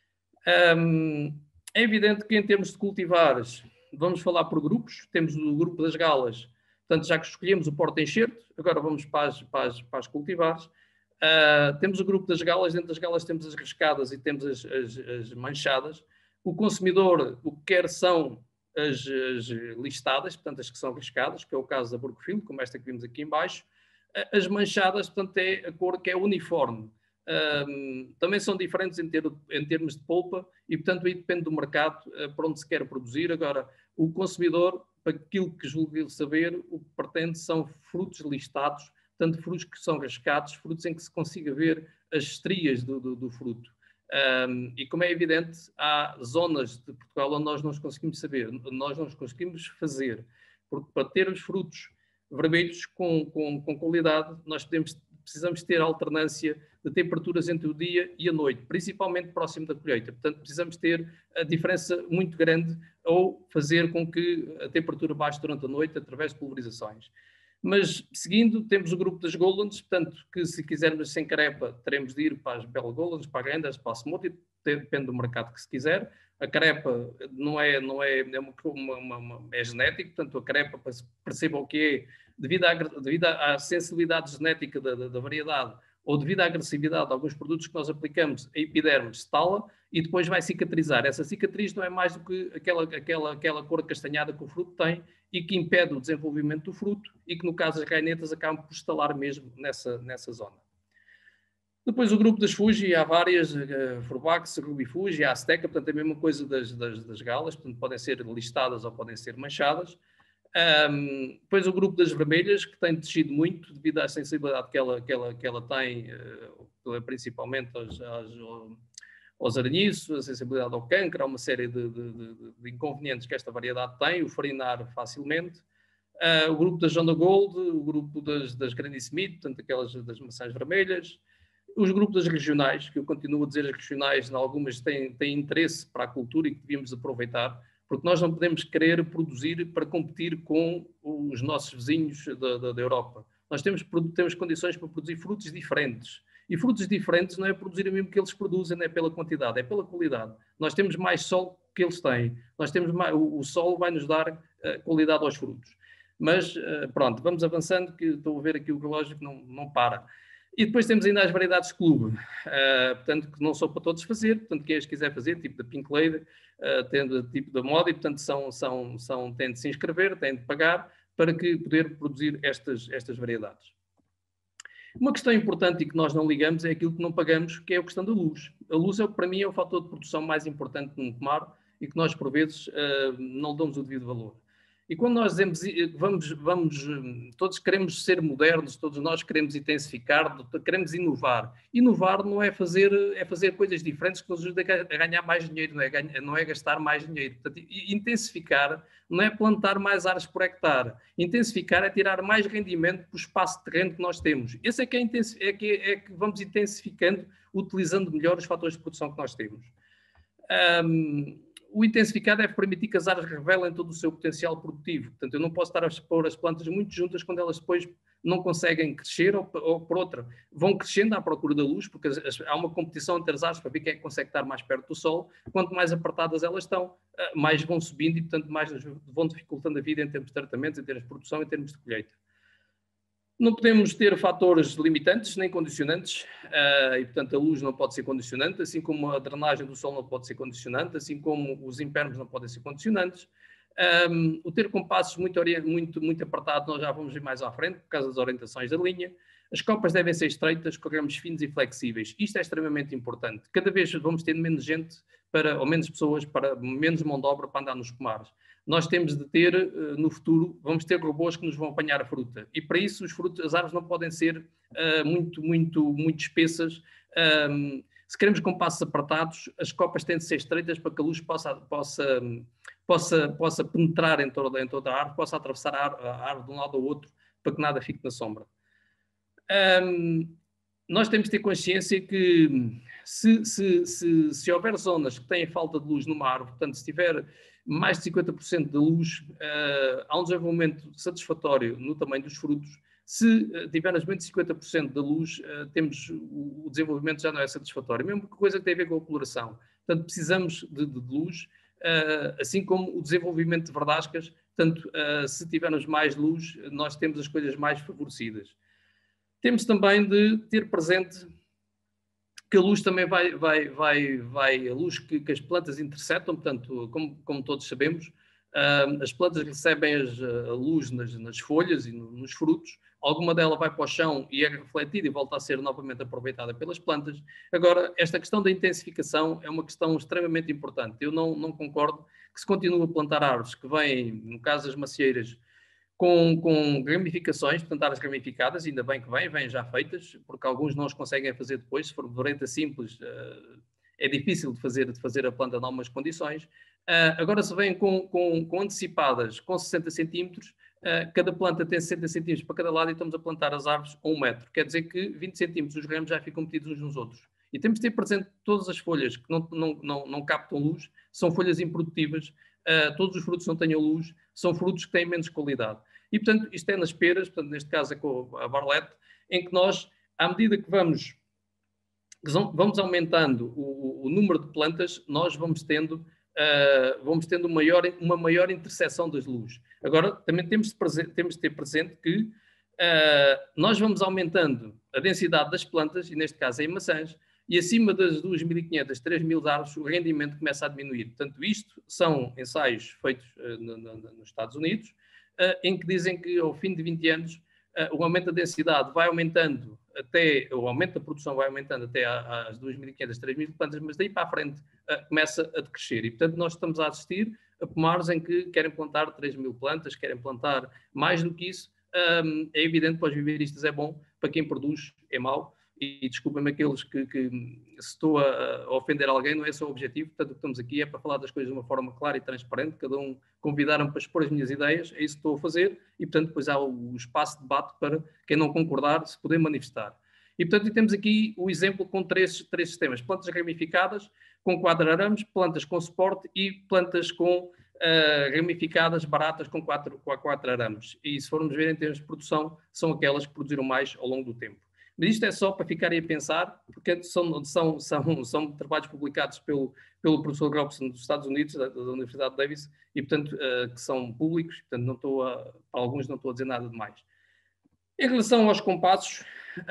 É evidente que em termos de cultivares, vamos falar por grupos, temos o grupo das galas, portanto já que escolhemos o porta-enxerto, agora vamos para as cultivares. Temos o grupo das galas, dentro das galas temos as riscadas e temos as manchadas. O consumidor, o que quer são as listadas, portanto as que são riscadas, que é o caso da Burkfield, como esta que vimos aqui em baixo. As manchadas, portanto, é a cor que é uniforme. Também são diferentes em termos de polpa e, portanto, aí depende do mercado para onde se quer produzir. Agora, o consumidor, para aquilo que julga saber, o que pretende são frutos listados, tanto frutos que são rascados, frutos em que se consiga ver as estrias do fruto. E como é evidente, há zonas de Portugal onde nós não conseguimos saber, nós não conseguimos fazer, porque para ter os frutos vermelhos com qualidade, nós precisamos ter alternância de temperaturas entre o dia e a noite, principalmente próximo da colheita. Portanto, precisamos ter a diferença muito grande ou fazer com que a temperatura baixe durante a noite através de pulverizações. Mas, seguindo, temos o grupo das Goldens, portanto, que se quisermos sem carepa, teremos de ir para as Bell Goldens, para a Grandas, para a Smoothie, depende do mercado que se quiser. A carepa é genético, portanto, a carepa, para se perceba o que é, devido à sensibilidade genética da variedade, ou devido à agressividade de alguns produtos que nós aplicamos, a epiderme estala e depois vai cicatrizar. Essa cicatriz não é mais do que aquela cor castanhada que o fruto tem e que impede o desenvolvimento do fruto e que, no caso, as rainetas acabam por estalar mesmo nessa zona. Depois o grupo das Fuji, há várias, Furbax, Ruby Fuji, a Azteca, portanto é a mesma coisa das galas, portanto podem ser listadas ou podem ser manchadas. Depois o grupo das vermelhas, que tem descido muito devido à sensibilidade que ela tem, principalmente aos aranhiços, a sensibilidade ao cancro, há uma série de inconvenientes que esta variedade tem, o farinar facilmente. O grupo da Jonda Gold, o grupo das Granny Smith, portanto aquelas das maçãs vermelhas, Os grupos regionais, que eu continuo a dizer, as regionais, em algumas têm interesse para a cultura e que devíamos aproveitar, porque nós não podemos querer produzir para competir com os nossos vizinhos da Europa. Nós temos condições para produzir frutos diferentes. E frutos diferentes não é produzir o mesmo que eles produzem, não é pela quantidade, é pela qualidade. Nós temos mais sol que eles têm. Nós temos mais, o sol vai nos dar qualidade aos frutos. Mas pronto, vamos avançando, que estou a ver aqui o relógio que não para. E depois temos ainda as variedades de clube, portanto, que não são para todos fazer, portanto, quem as quiser fazer, tipo da Pink Lady, tendo tipo da moda, e portanto têm de se inscrever, têm de pagar, para que poder produzir estas variedades. Uma questão importante e que nós não ligamos é aquilo que não pagamos, que é a questão da luz. A luz, para mim, é o fator de produção mais importante num pomar e que nós, por vezes, não damos o devido valor. E quando nós dizemos, todos queremos ser modernos, todos nós queremos intensificar, queremos inovar. Inovar não é fazer coisas diferentes que nos ajudem a ganhar mais dinheiro, não é gastar mais dinheiro. Portanto, intensificar não é plantar mais árvores por hectare. Intensificar é tirar mais rendimento do espaço de terreno que nós temos. Esse é que vamos intensificando, utilizando melhor os fatores de produção que nós temos. O intensificar deve permitir que as árvores revelem todo o seu potencial produtivo. Portanto, eu não posso estar a expor as plantas muito juntas quando elas depois não conseguem crescer ou por outra, vão crescendo à procura da luz, porque há uma competição entre as árvores para ver quem é que consegue estar mais perto do sol. Quanto mais apertadas elas estão, mais vão subindo e, portanto, mais vão dificultando a vida em termos de tratamentos, em termos de produção, em termos de colheita. Não podemos ter fatores limitantes nem condicionantes, e portanto a luz não pode ser condicionante, assim como a drenagem do sol não pode ser condicionante, assim como os impernos não podem ser condicionantes. O ter compassos muito apertados, nós já vamos ir mais à frente, por causa das orientações da linha. As copas devem ser estreitas, com ramos finos e flexíveis. Isto é extremamente importante. Cada vez vamos tendo menos gente, ou menos pessoas, para menos mão de obra para andar nos pomares. Nós temos de ter, no futuro, vamos ter robôs que nos vão apanhar a fruta. E para isso as árvores não podem ser muito espessas. Se queremos compassos apertados, as copas têm de ser estreitas para que a luz possa penetrar em toda a árvore, possa atravessar a árvore de um lado ao outro, para que nada fique na sombra. Nós temos de ter consciência que se houver zonas que têm falta de luz numa árvore, portanto, se tiver mais de 50% de luz, há um desenvolvimento satisfatório no tamanho dos frutos. Se tivermos menos de 50% da luz, o desenvolvimento já não é satisfatório. Mesma coisa que tem a ver com a coloração. Portanto, precisamos de luz, assim como o desenvolvimento de verdascas. Portanto, se tivermos mais luz, nós temos as coisas mais favorecidas. Temos também de ter presente que a luz também a luz que as plantas interceptam, portanto, como todos sabemos, as plantas recebem a luz nas folhas e nos frutos, alguma dela vai para o chão e é refletida e volta a ser novamente aproveitada pelas plantas. Agora, esta questão da intensificação é uma questão extremamente importante. Eu não concordo que se continue a plantar árvores que vêm, no caso das macieiras, com ramificações, portanto, áreas ramificadas, ainda bem que vêm já feitas, porque alguns não os conseguem fazer depois. Se for vareta simples, é difícil de fazer a planta em algumas condições. Agora, se vêm com antecipadas, com 60 centímetros, cada planta tem 60 centímetros para cada lado e estamos a plantar as árvores a 1 metro. Quer dizer que 20 centímetros os ramos já ficam metidos uns nos outros. E temos de ter presente que todas as folhas que não captam luz são folhas improdutivas. Todos os frutos que não tenham luz são frutos que têm menos qualidade. E, portanto, isto é nas peras, portanto, neste caso é com a Barlette, em que nós, à medida que vamos aumentando o número de plantas, nós vamos tendo uma maior interseção das luzes. Agora, também temos de ter presente que nós vamos aumentando a densidade das plantas, e neste caso é em maçãs, e acima das 2.500, 3.000 árvores, o rendimento começa a diminuir. Portanto, isto são ensaios feitos nos Estados Unidos, em que dizem que ao fim de 20 anos o aumento da densidade vai aumentando o aumento da produção vai aumentando até às 2.500, 3.000 plantas, mas daí para a frente começa a decrescer. E, portanto, nós estamos a assistir a pomares em que querem plantar 3.000 plantas, querem plantar mais do que isso. É evidente que para os viveristas é bom, para quem produz é mau. E desculpem-me aqueles que se estou a ofender alguém, não é esse o objetivo. Portanto, o que estamos aqui é para falar das coisas de uma forma clara e transparente. Cada um convidaram para expor as minhas ideias, é isso que estou a fazer. E, portanto, depois há o espaço de debate para quem não concordar se poder manifestar. E, portanto, temos aqui o exemplo com três sistemas. Plantas ramificadas com 4 arames, plantas com suporte e plantas com ramificadas baratas com 4 arames. E se formos ver em termos de produção, são aquelas que produziram mais ao longo do tempo. Mas isto é só para ficarem a pensar, porque são trabalhos publicados pelo professor Grobson dos Estados Unidos, da Universidade de Davis, e, portanto, que são públicos, portanto, para alguns não estou a dizer nada de mais. Em relação aos compassos,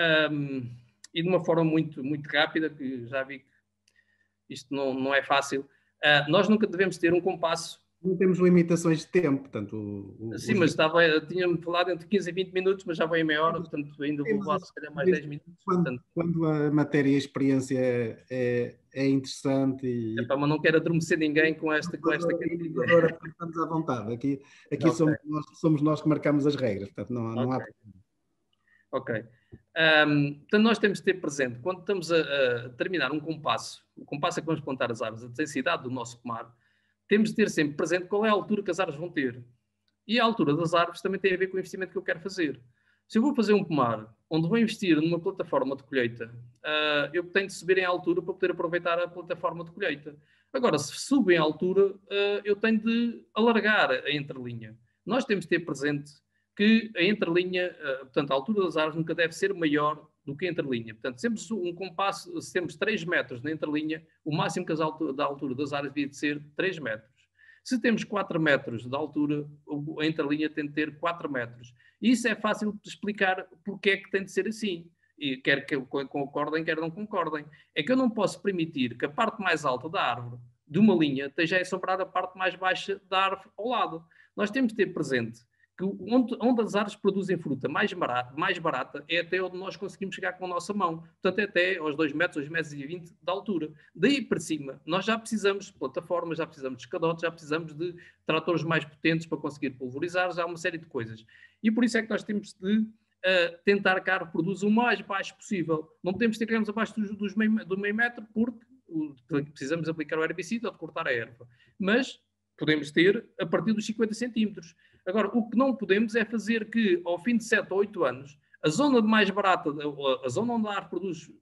e de uma forma muito, muito rápida, que já vi que isto não é fácil, nós nunca devemos ter um compasso. Não temos limitações de tempo, portanto... Sim, mas tinha-me falado entre 15 e 20 minutos, mas já vai em meia hora, portanto ainda vou levar se calhar mais 10 minutos. Quando a matéria e a experiência é interessante e... mas não quero adormecer ninguém com esta cantiga. Estamos à vontade, aqui okay. somos nós que marcamos as regras, portanto não há... Ok. Portanto, nós temos de ter presente, quando estamos a terminar um compasso, o compasso é que vamos plantar as árvores, a densidade do nosso pomar, temos de ter sempre presente qual é a altura que as árvores vão ter. E a altura das árvores também tem a ver com o investimento que eu quero fazer. Se eu vou fazer um pomar onde vou investir numa plataforma de colheita, eu tenho de subir em altura para poder aproveitar a plataforma de colheita. Agora, se subo em altura, eu tenho de alargar a entrelinha. Nós temos de ter presente que a entrelinha, portanto, a altura das árvores nunca deve ser maior do que a entrelinha. Portanto, sempre um compasso, se temos 3 metros na entrelinha, o máximo que da altura das árvores devia de ser 3 metros. Se temos 4 metros de altura, a entrelinha tem de ter 4 metros. E isso é fácil de explicar porque é que tem de ser assim. E quer que concordem, quer não concordem. É que eu não posso permitir que a parte mais alta da árvore, de uma linha, esteja a assombrar a parte mais baixa da árvore ao lado. Nós temos de ter presente que onde as árvores produzem fruta mais barata é até onde nós conseguimos chegar com a nossa mão. Portanto, é até aos 2 metros, 2,20 metros de altura. Daí para cima, nós já precisamos de plataformas, já precisamos de escadotes, já precisamos de tratores mais potentes para conseguir pulverizar, já há uma série de coisas. E por isso é que nós temos de tentar que a árvore produza o mais baixo possível. Não podemos ter grãos abaixo do meio metro porque precisamos aplicar o herbicida ou de cortar a erva. Mas podemos ter a partir dos 50 centímetros. Agora, o que não podemos é fazer que, ao fim de 7 ou 8 anos, a zona mais barata, a zona onde a árvore produz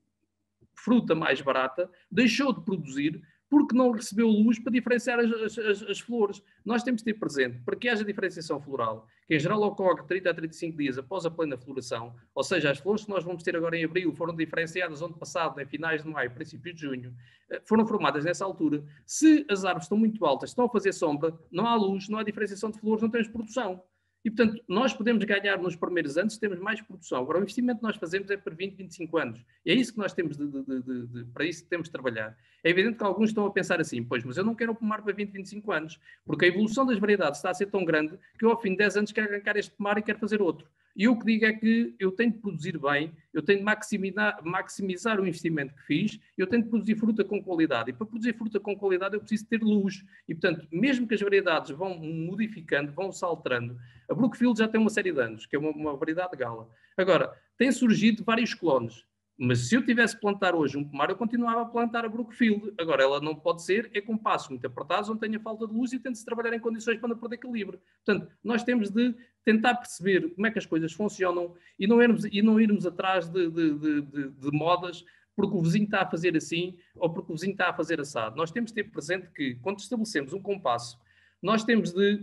fruta mais barata, deixou de produzir porque não recebeu luz para diferenciar as flores. Nós temos de ter presente, para que haja diferenciação floral, que em geral ocorre 30 a 35 dias após a plena floração, ou seja, as flores que nós vamos ter agora em abril foram diferenciadas ano passado, em finais de maio, princípios de junho, foram formadas nessa altura. Se as árvores estão muito altas, estão a fazer sombra, não há luz, não há diferenciação de flores, não temos produção. E, portanto, nós podemos ganhar nos primeiros anos se temos mais produção. Agora, o investimento que nós fazemos é para 20, 25 anos. E é isso que nós temos para isso que temos de trabalhar. É evidente que alguns estão a pensar assim, pois, mas eu não quero pomar para 20, 25 anos, porque a evolução das variedades está a ser tão grande que eu, ao fim de 10 anos, quero arrancar este pomar e quero fazer outro. E o que digo é que eu tenho de produzir bem, eu tenho de maximizar o investimento que fiz, eu tenho de produzir fruta com qualidade. E para produzir fruta com qualidade eu preciso ter luz. E, portanto, mesmo que as variedades vão modificando, vão se alterando, a Brookfield já tem uma série de anos, que é uma variedade de gala. Agora, tem surgido vários clones. Mas se eu tivesse que plantar hoje um pomar, eu continuava a plantar a Brookfield. Agora, ela não pode ser, com passos muito apertados, onde tenha falta de luz e tem-se trabalhar em condições para não perder calibre. Portanto, nós temos de tentar perceber como é que as coisas funcionam e não irmos atrás de modas porque o vizinho está a fazer assim ou porque o vizinho está a fazer assado. Nós temos de ter presente que, quando estabelecemos um compasso, nós temos de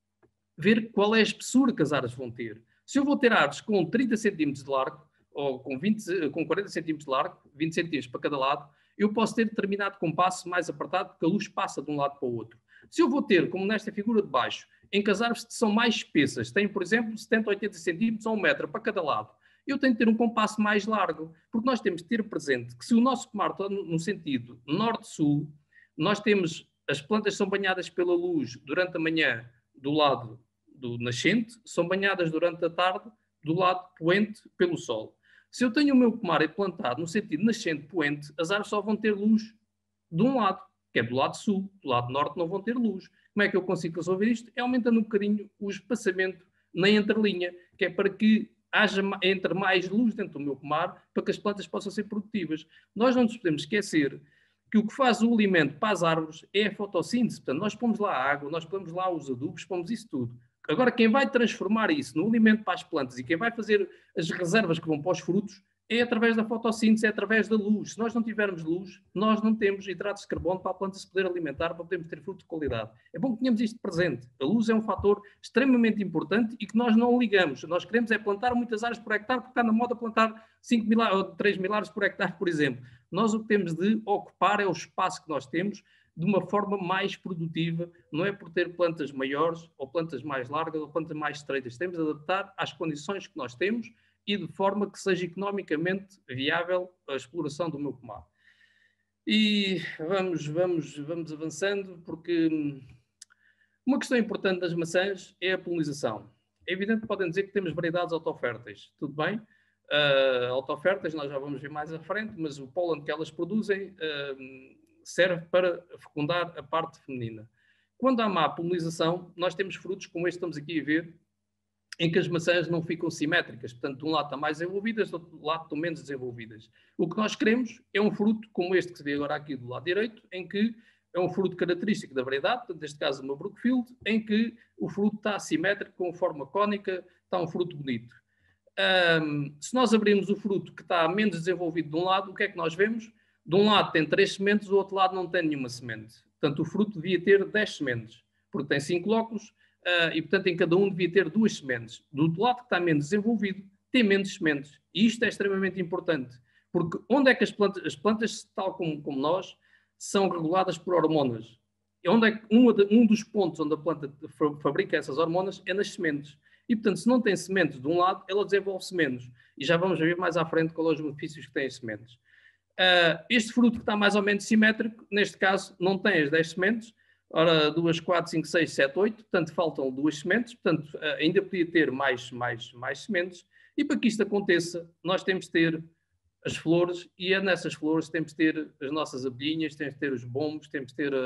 ver qual é a espessura que as árvores vão ter. Se eu vou ter árvores com 30 centímetros de largo, ou com 40 centímetros de largo, 20 centímetros para cada lado, eu posso ter determinado compasso mais apertado porque a luz passa de um lado para o outro. Se eu vou ter, como nesta figura de baixo, em que as árvores são mais espessas, têm, por exemplo, 70, 80 centímetros ou 1 metro para cada lado, eu tenho de ter um compasso mais largo, porque nós temos de ter presente que se o nosso pomar está no sentido norte-sul, nós temos, as plantas são banhadas pela luz durante a manhã do lado do nascente, são banhadas durante a tarde do lado poente pelo sol. Se eu tenho o meu pomar plantado no sentido nascente-poente, as árvores só vão ter luz de um lado, que é do lado sul. Do lado norte não vão ter luz. Como é que eu consigo resolver isto? É aumentando um bocadinho o espaçamento na entrelinha, que é para que entre mais luz dentro do meu pomar, para que as plantas possam ser produtivas. Nós não nos podemos esquecer que o que faz o alimento para as árvores é a fotossíntese. Portanto, nós pomos lá a água, nós pomos lá os adubos, pomos isso tudo. Agora, quem vai transformar isso no alimento para as plantas e quem vai fazer as reservas que vão para os frutos É através da fotossíntese, é através da luz. Se nós não tivermos luz, nós não temos hidratos de carbono para a planta se poder alimentar, para podermos ter fruto de qualidade. É bom que tenhamos isto presente. A luz é um fator extremamente importante e que nós não ligamos. Nós queremos é plantar muitas árvores por hectare, porque está na moda plantar 5.000 ou 3.000 árvores por hectare, por exemplo. Nós o que temos de ocupar é o espaço que nós temos de uma forma mais produtiva, não é por ter plantas maiores, ou plantas mais largas, ou plantas mais estreitas. Temos de adaptar às condições que nós temos e de forma que seja economicamente viável a exploração do meu pomar. E vamos avançando, porque uma questão importante das maçãs é a polinização. É evidente que podem dizer que temos variedades autoférteis, tudo bem? Autoférteis nós já vamos ver mais à frente, mas o pólen que elas produzem serve para fecundar a parte feminina. Quando há má polinização, nós temos frutos como este que estamos aqui a ver, em que as maçãs não ficam simétricas. Portanto, de um lado estão mais desenvolvidas, do outro lado estão menos desenvolvidas. O que nós queremos é um fruto como este que se vê agora aqui do lado direito, em que é um fruto característico da variedade, portanto, neste caso uma Brookfield, em que o fruto está assimétrico, com forma cónica, está um fruto bonito. Se nós abrirmos o fruto que está menos desenvolvido de um lado, o que é que nós vemos? De um lado tem 3 sementes, do outro lado não tem nenhuma semente. Portanto, o fruto devia ter 10 sementes, porque tem 5 lóculos, e, portanto, em cada um devia ter 2 sementes. Do outro lado, que está menos desenvolvido, tem menos sementes. E isto é extremamente importante, porque onde é que as plantas tal como nós, são reguladas por hormonas? E onde é que um dos pontos onde a planta fabrica essas hormonas é nas sementes. E, portanto, se não tem sementes de um lado, ela desenvolve-se menos. E já vamos ver mais à frente quais são os benefícios que têm as sementes. Este fruto que está mais ou menos simétrico, neste caso, não tem as 10 sementes. Ora, 2, 4, 5, 6, 7, 8. Portanto, faltam 2 sementes. Portanto, ainda podia ter mais sementes. E para que isto aconteça, nós temos de ter as flores, e nessas flores temos de ter as nossas abelhinhas, temos de ter os bombos, temos de ter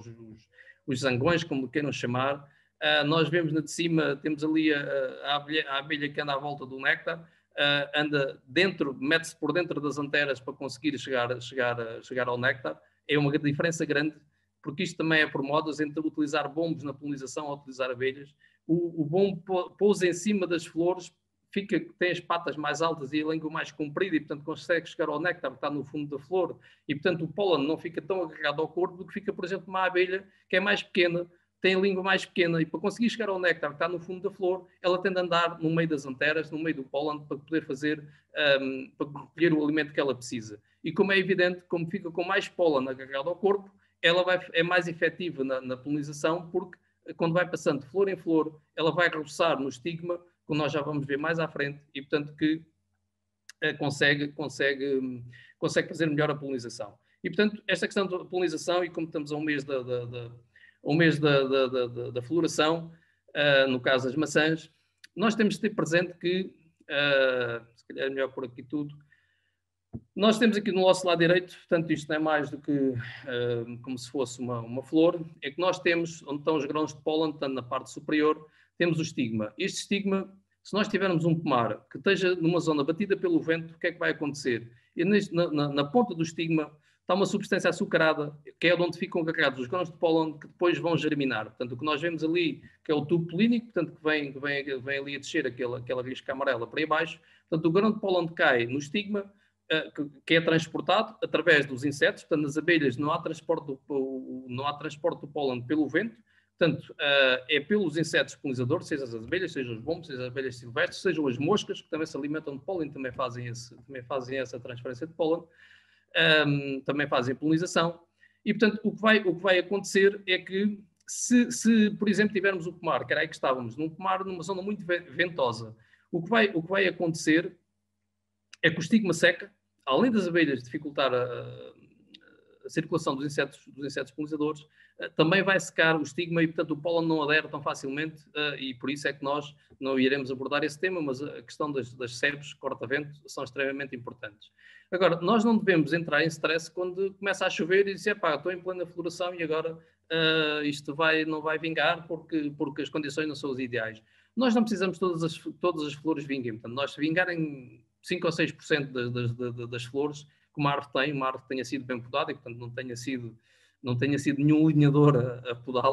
os zangões, como queiram chamar. Nós vemos de cima, temos ali a abelha que anda à volta do néctar, anda dentro, mete-se por dentro das anteras para conseguir chegar ao néctar. É uma diferença grande, porque isto também é por modas entre utilizar bombos na polinização ou utilizar abelhas. O bombo pousa em cima das flores, tem as patas mais altas e a língua mais comprida e, portanto, consegue chegar ao néctar que está no fundo da flor e, portanto, o pólen não fica tão agarrado ao corpo do que fica, por exemplo, uma abelha que é mais pequena, tem a língua mais pequena e, para conseguir chegar ao néctar que está no fundo da flor, ela tem de andar no meio das anteras, no meio do pólen, para poder fazer, para recolher o alimento que ela precisa. E, como é evidente, como fica com mais pólen agarrado ao corpo, ela é mais efetiva na polinização, porque quando vai passando de flor em flor, ela vai roçar no estigma, como nós já vamos ver mais à frente, e portanto que consegue fazer melhor a polinização. E portanto, esta questão da polinização, e como estamos a um mês da floração, no caso das maçãs, nós temos de ter presente que, se calhar é melhor por aqui tudo, nós temos aqui no nosso lado direito, portanto isto não é mais do que como se fosse uma flor, é que nós temos, onde estão os grãos de pólen, portanto na parte superior, temos o estigma. Este estigma, se nós tivermos um pomar que esteja numa zona batida pelo vento, o que é que vai acontecer? E na ponta do estigma está uma substância açucarada, que é onde ficam agarrados os grãos de pólen que depois vão germinar. Portanto, o que nós vemos ali, que é o tubo polínico, portanto, que vem ali a descer aquela risca amarela para aí abaixo. Portanto, o grão de pólen cai no estigma, que é transportado através dos insetos. Portanto, nas abelhas não há transporte do pólen pelo vento. Portanto, é pelos insetos polinizadores, seja as abelhas, sejam os bombos, sejam as abelhas silvestres, sejam as moscas, que também se alimentam de pólen, também fazem essa transferência de pólen, também fazem polinização. E, portanto, o que vai acontecer é que, se por exemplo, tivermos o pomar, que era aí que estávamos, num pomar numa zona muito ventosa, o que vai acontecer é que o estigma seca, além das abelhas dificultar a circulação dos insetos polinizadores, também vai secar o estigma e, portanto, o pólen não adere tão facilmente, e por isso é que nós não iremos abordar esse tema, mas a questão das sebes corta-vento são extremamente importantes. Agora, nós não devemos entrar em stress quando começa a chover e dizer, pá, estou em plena floração e agora isto não vai vingar porque as condições não são as ideais. Nós não precisamos que todas as flores vinguem. Portanto, nós se vingarem 5 ou 6% das flores que uma árvore tenha sido bem podada e, portanto, não tenha sido nenhum linhador a podá-la.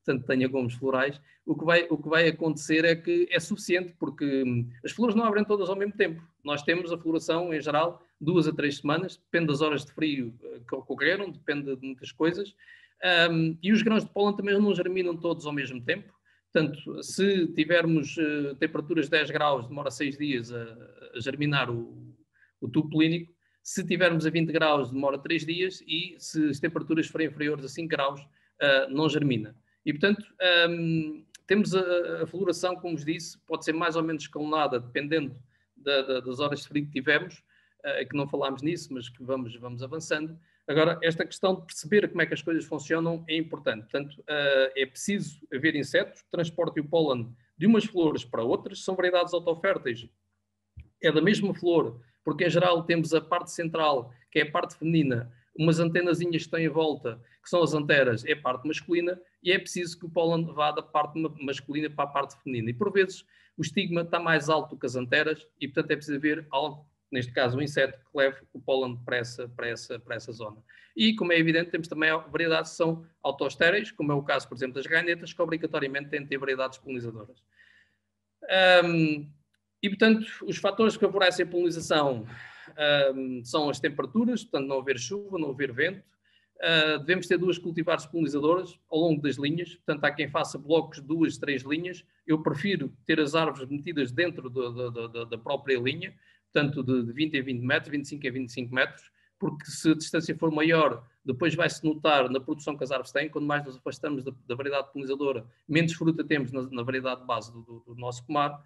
portanto tenha gomos florais, o que vai acontecer é que é suficiente, porque as flores não abrem todas ao mesmo tempo. Nós temos a floração, em geral, 2 a 3 semanas, depende das horas de frio que ocorreram, depende de muitas coisas, e os grãos de pólen também não germinam todos ao mesmo tempo. Portanto, se tivermos temperaturas de 10 graus, demora 6 dias a germinar o tubo polínico. Se tivermos a 20 graus, demora 3 dias, e se as temperaturas forem inferiores a 5 graus, não germina. E, portanto, temos a floração, como vos disse, pode ser mais ou menos escalonada, dependendo das horas de frio que tivermos, que não falámos nisso, mas que vamos avançando. Agora, esta questão de perceber como é que as coisas funcionam é importante. Portanto, é preciso haver insetos que transportem o pólen de umas flores para outras. São variedades autoférteis. É da mesma flor, porque em geral temos a parte central, que é a parte feminina, umas antenazinhas que estão em volta, que são as anteras, é a parte masculina, e é preciso que o pólen vá da parte masculina para a parte feminina. E por vezes o estigma está mais alto que as anteras, e portanto é preciso haver algo, neste caso um inseto, que leve o pólen para essa zona. E, como é evidente, temos também variedades que são autoestéreis, como é o caso, por exemplo, das gainetas, que obrigatoriamente têm de ter variedades polinizadoras. E, portanto, os fatores que favorecem a polinização são as temperaturas, portanto, não haver chuva, não haver vento. Devemos ter 2 cultivares polinizadoras ao longo das linhas, portanto, há quem faça blocos de 2, 3 linhas. Eu prefiro ter as árvores metidas dentro da própria linha, portanto, de 20 a 20 metros, 25 a 25 metros, porque se a distância for maior, depois vai-se notar na produção que as árvores têm. Quanto mais nos afastamos da variedade polinizadora, menos fruta temos na variedade base do nosso pomar.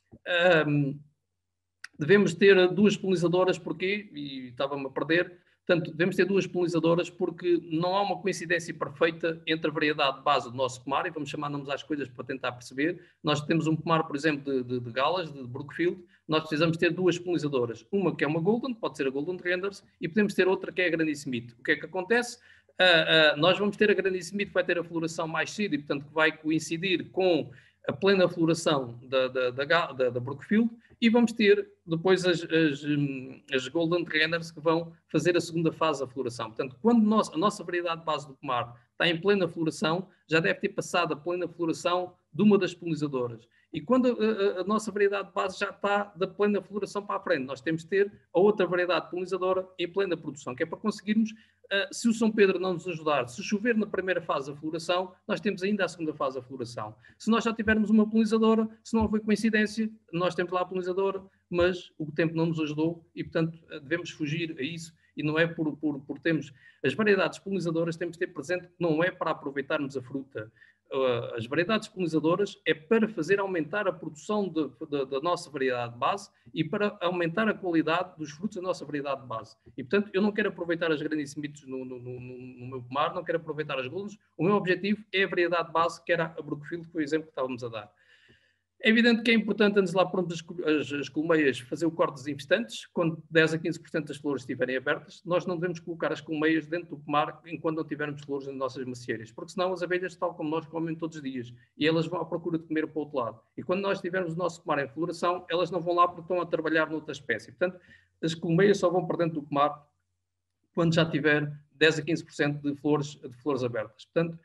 Devemos ter 2 polinizadoras, porquê? E estava-me a perder. Portanto, devemos ter 2 polinizadoras porque não há uma coincidência perfeita entre a variedade base do nosso pomar, e vamos chamar nomes às coisas para tentar perceber. Nós temos um pomar, por exemplo, de Galas, de Brookfield. Nós precisamos ter 2 polinizadoras. Uma que é uma Golden, pode ser a Golden Renders, e podemos ter outra que é a Granny Smith. O que é que acontece? Nós vamos ter a Granny Smith, que vai ter a floração mais cedo, e portanto que vai coincidir com a plena floração da Brookfield, e vamos ter depois as Golden Renders, que vão fazer a segunda fase da floração. Portanto, quando a nossa variedade base do pomar está em plena floração, já deve ter passado a plena floração de uma das polinizadoras. E quando a nossa variedade base já está da plena floração para a frente, nós temos de ter a outra variedade polinizadora em plena produção, que é para conseguirmos, se o São Pedro não nos ajudar, se chover na primeira fase da floração, nós temos ainda a segunda fase da floração. Se nós já tivermos uma polinizadora, se não foi coincidência, nós temos lá a polinizadora, mas o tempo não nos ajudou e, portanto, devemos fugir a isso. E não é por termos as variedades polinizadoras, temos de ter presente que não é para aproveitarmos a fruta. As variedades polinizadoras é para fazer aumentar a produção da nossa variedade base e para aumentar a qualidade dos frutos da nossa variedade base. E, portanto, eu não quero aproveitar as Granny Smiths no meu pomar, não quero aproveitar as Goldens. O meu objetivo é a variedade base, que era a Brookfield, que foi o exemplo que estávamos a dar. É evidente que é importante, antes de lá pronto as colmeias, fazer o corte desinfestantes, quando 10 a 15% das flores estiverem abertas. Nós não devemos colocar as colmeias dentro do pomar enquanto não tivermos flores nas nossas macieiras, porque senão as abelhas, tal como nós, comem todos os dias, e elas vão à procura de comer para o outro lado. E quando nós tivermos o nosso pomar em floração, elas não vão lá porque estão a trabalhar noutra espécie. Portanto, as colmeias só vão para dentro do pomar quando já tiver 10 a 15% de flores abertas. Portanto,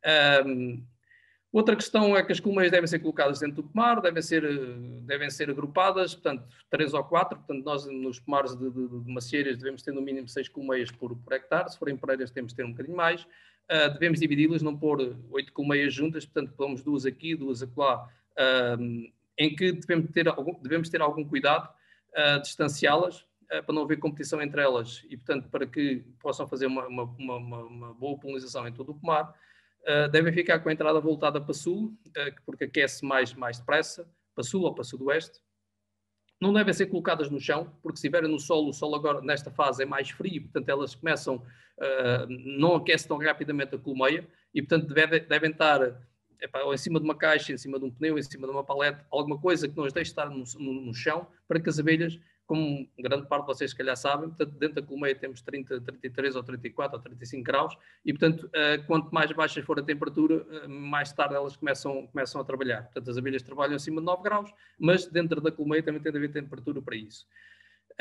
outra questão é que as colmeias devem ser colocadas dentro do pomar, devem ser agrupadas, portanto, 3 ou 4. Portanto, nós nos pomares de macieiras devemos ter no mínimo 6 colmeias por hectare. Se forem pareiras, temos de ter um bocadinho mais. Devemos dividi-las, não pôr 8 colmeias juntas, portanto, pomos 2 aqui, 2 acolá, em que devemos ter algum cuidado, distanciá-las, para não haver competição entre elas e, portanto, para que possam fazer uma boa polinização em todo o pomar. Devem ficar com a entrada voltada para sul, porque aquece mais depressa, para sul ou para sudoeste. Não devem ser colocadas no chão, porque se estiverem no solo, o solo agora nesta fase é mais frio, portanto elas começam, não aquecem tão rapidamente a colmeia, e portanto devem estar ou em cima de uma caixa, em cima de um pneu, em cima de uma palete, alguma coisa que não as deixe estar no chão, para que as abelhas, como grande parte de vocês se calhar sabem, portanto, dentro da colmeia temos 30, 33 ou 34 ou 35 graus, e portanto, quanto mais baixa for a temperatura, mais tarde elas começam a trabalhar. Portanto, as abelhas trabalham acima de 9 graus, mas dentro da colmeia também tem de haver temperatura para isso.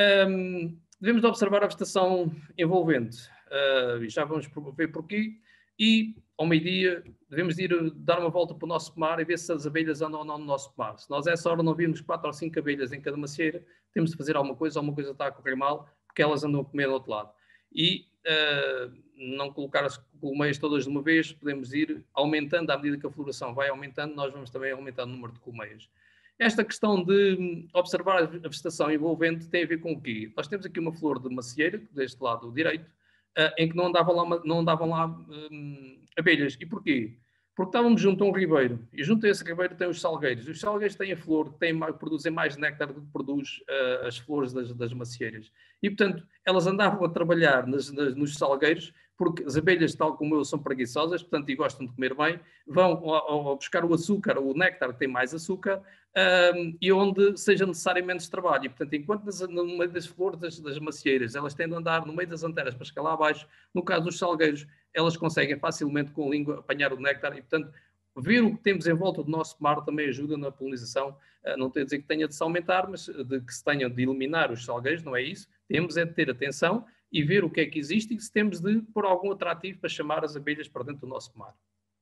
Devemos de observar a vegetação envolvente, e já vamos ver porquê. e ao meio-dia devemos ir dar uma volta para o nosso pomar e ver se as abelhas andam ou não no nosso pomar. Se nós a essa hora não virmos 4 ou 5 abelhas em cada macieira, temos de fazer alguma coisa está a correr mal, porque elas andam a comer do outro lado. E não colocar as colmeias todas de uma vez, podemos ir aumentando, à medida que a floração vai aumentando, nós vamos também aumentando o número de colmeias. Esta questão de observar a vegetação envolvente tem a ver com o quê? Nós temos aqui uma flor de macieira, deste lado direito, em que não andavam lá abelhas. E porquê? Porque estávamos junto a um ribeiro, e junto a esse ribeiro tem os salgueiros. Os salgueiros têm a flor, produzem mais néctar do que produz as flores das macieiras. E, portanto, elas andavam a trabalhar nos salgueiros, porque as abelhas, tal como eu, são preguiçosas, portanto, e gostam de comer bem, vão buscar o açúcar, o néctar que tem mais açúcar, e onde seja necessário menos trabalho. E, portanto, enquanto no meio das flores das macieiras, elas têm de andar no meio das anteras para chegar lá abaixo, no caso dos salgueiros, elas conseguem facilmente com a língua apanhar o néctar e, portanto, ver o que temos em volta do nosso mar também ajuda na polinização. Não estou a dizer que tenha de se aumentar, mas que se tenha de eliminar os salgueiros, não é isso. Temos é de ter atenção e ver o que é que existe e se temos de pôr algum atrativo para chamar as abelhas para dentro do nosso mar.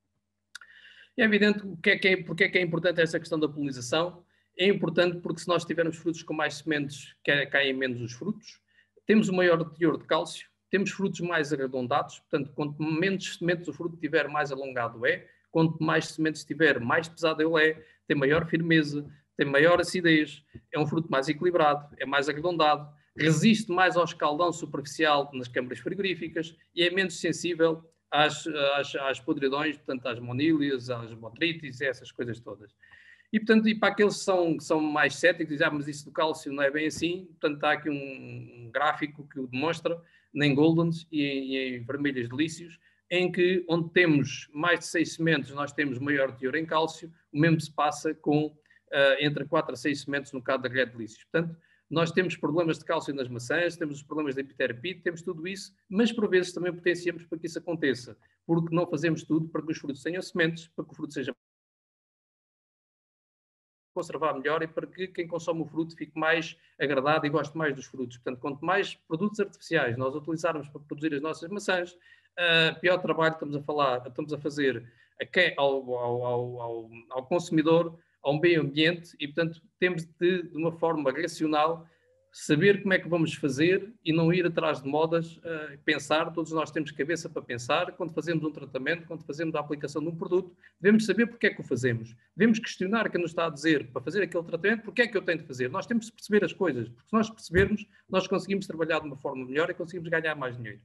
É evidente porque é que é importante essa questão da polinização. É importante porque se nós tivermos frutos com mais sementes, caem menos os frutos. Temos um maior teor de cálcio, temos frutos mais arredondados, portanto, quanto menos sementes o fruto tiver, mais alongado é. Quanto mais sementes tiver, mais pesado ele é, tem maior firmeza, tem maior acidez, é um fruto mais equilibrado, é mais arredondado, resiste mais ao escaldão superficial nas câmaras frigoríficas e é menos sensível às podridões, portanto, às monílias, às botrites, essas coisas todas. E, portanto, para aqueles que são mais céticos, dizem, mas isso do cálcio não é bem assim, portanto, está aqui um gráfico que o demonstra, em Goldens e em vermelhas de lícios, em que, onde temos mais de 6 sementes, nós temos maior teor em cálcio, o mesmo se passa com entre 4 a 6 sementes no caso da red de lícios. Portanto, nós temos problemas de cálcio nas maçãs, temos os problemas da epiterapite, temos tudo isso, mas por vezes também potenciamos para que isso aconteça, porque não fazemos tudo para que os frutos tenham sementes, para que o fruto seja conservar melhor e para que quem consome o fruto fique mais agradado e goste mais dos frutos. Portanto, quanto mais produtos artificiais nós utilizarmos para produzir as nossas maçãs, pior trabalho estamos a fazer ao consumidor, ao meio ambiente e, portanto, temos de uma forma racional, saber como é que vamos fazer e não ir atrás de modas, pensar, todos nós temos cabeça para pensar, quando fazemos um tratamento, quando fazemos a aplicação de um produto, devemos saber porque é que o fazemos. Devemos questionar quem nos está a dizer para fazer aquele tratamento, porque é que eu tenho de fazer. Nós temos de perceber as coisas, porque se nós percebermos, nós conseguimos trabalhar de uma forma melhor e conseguimos ganhar mais dinheiro.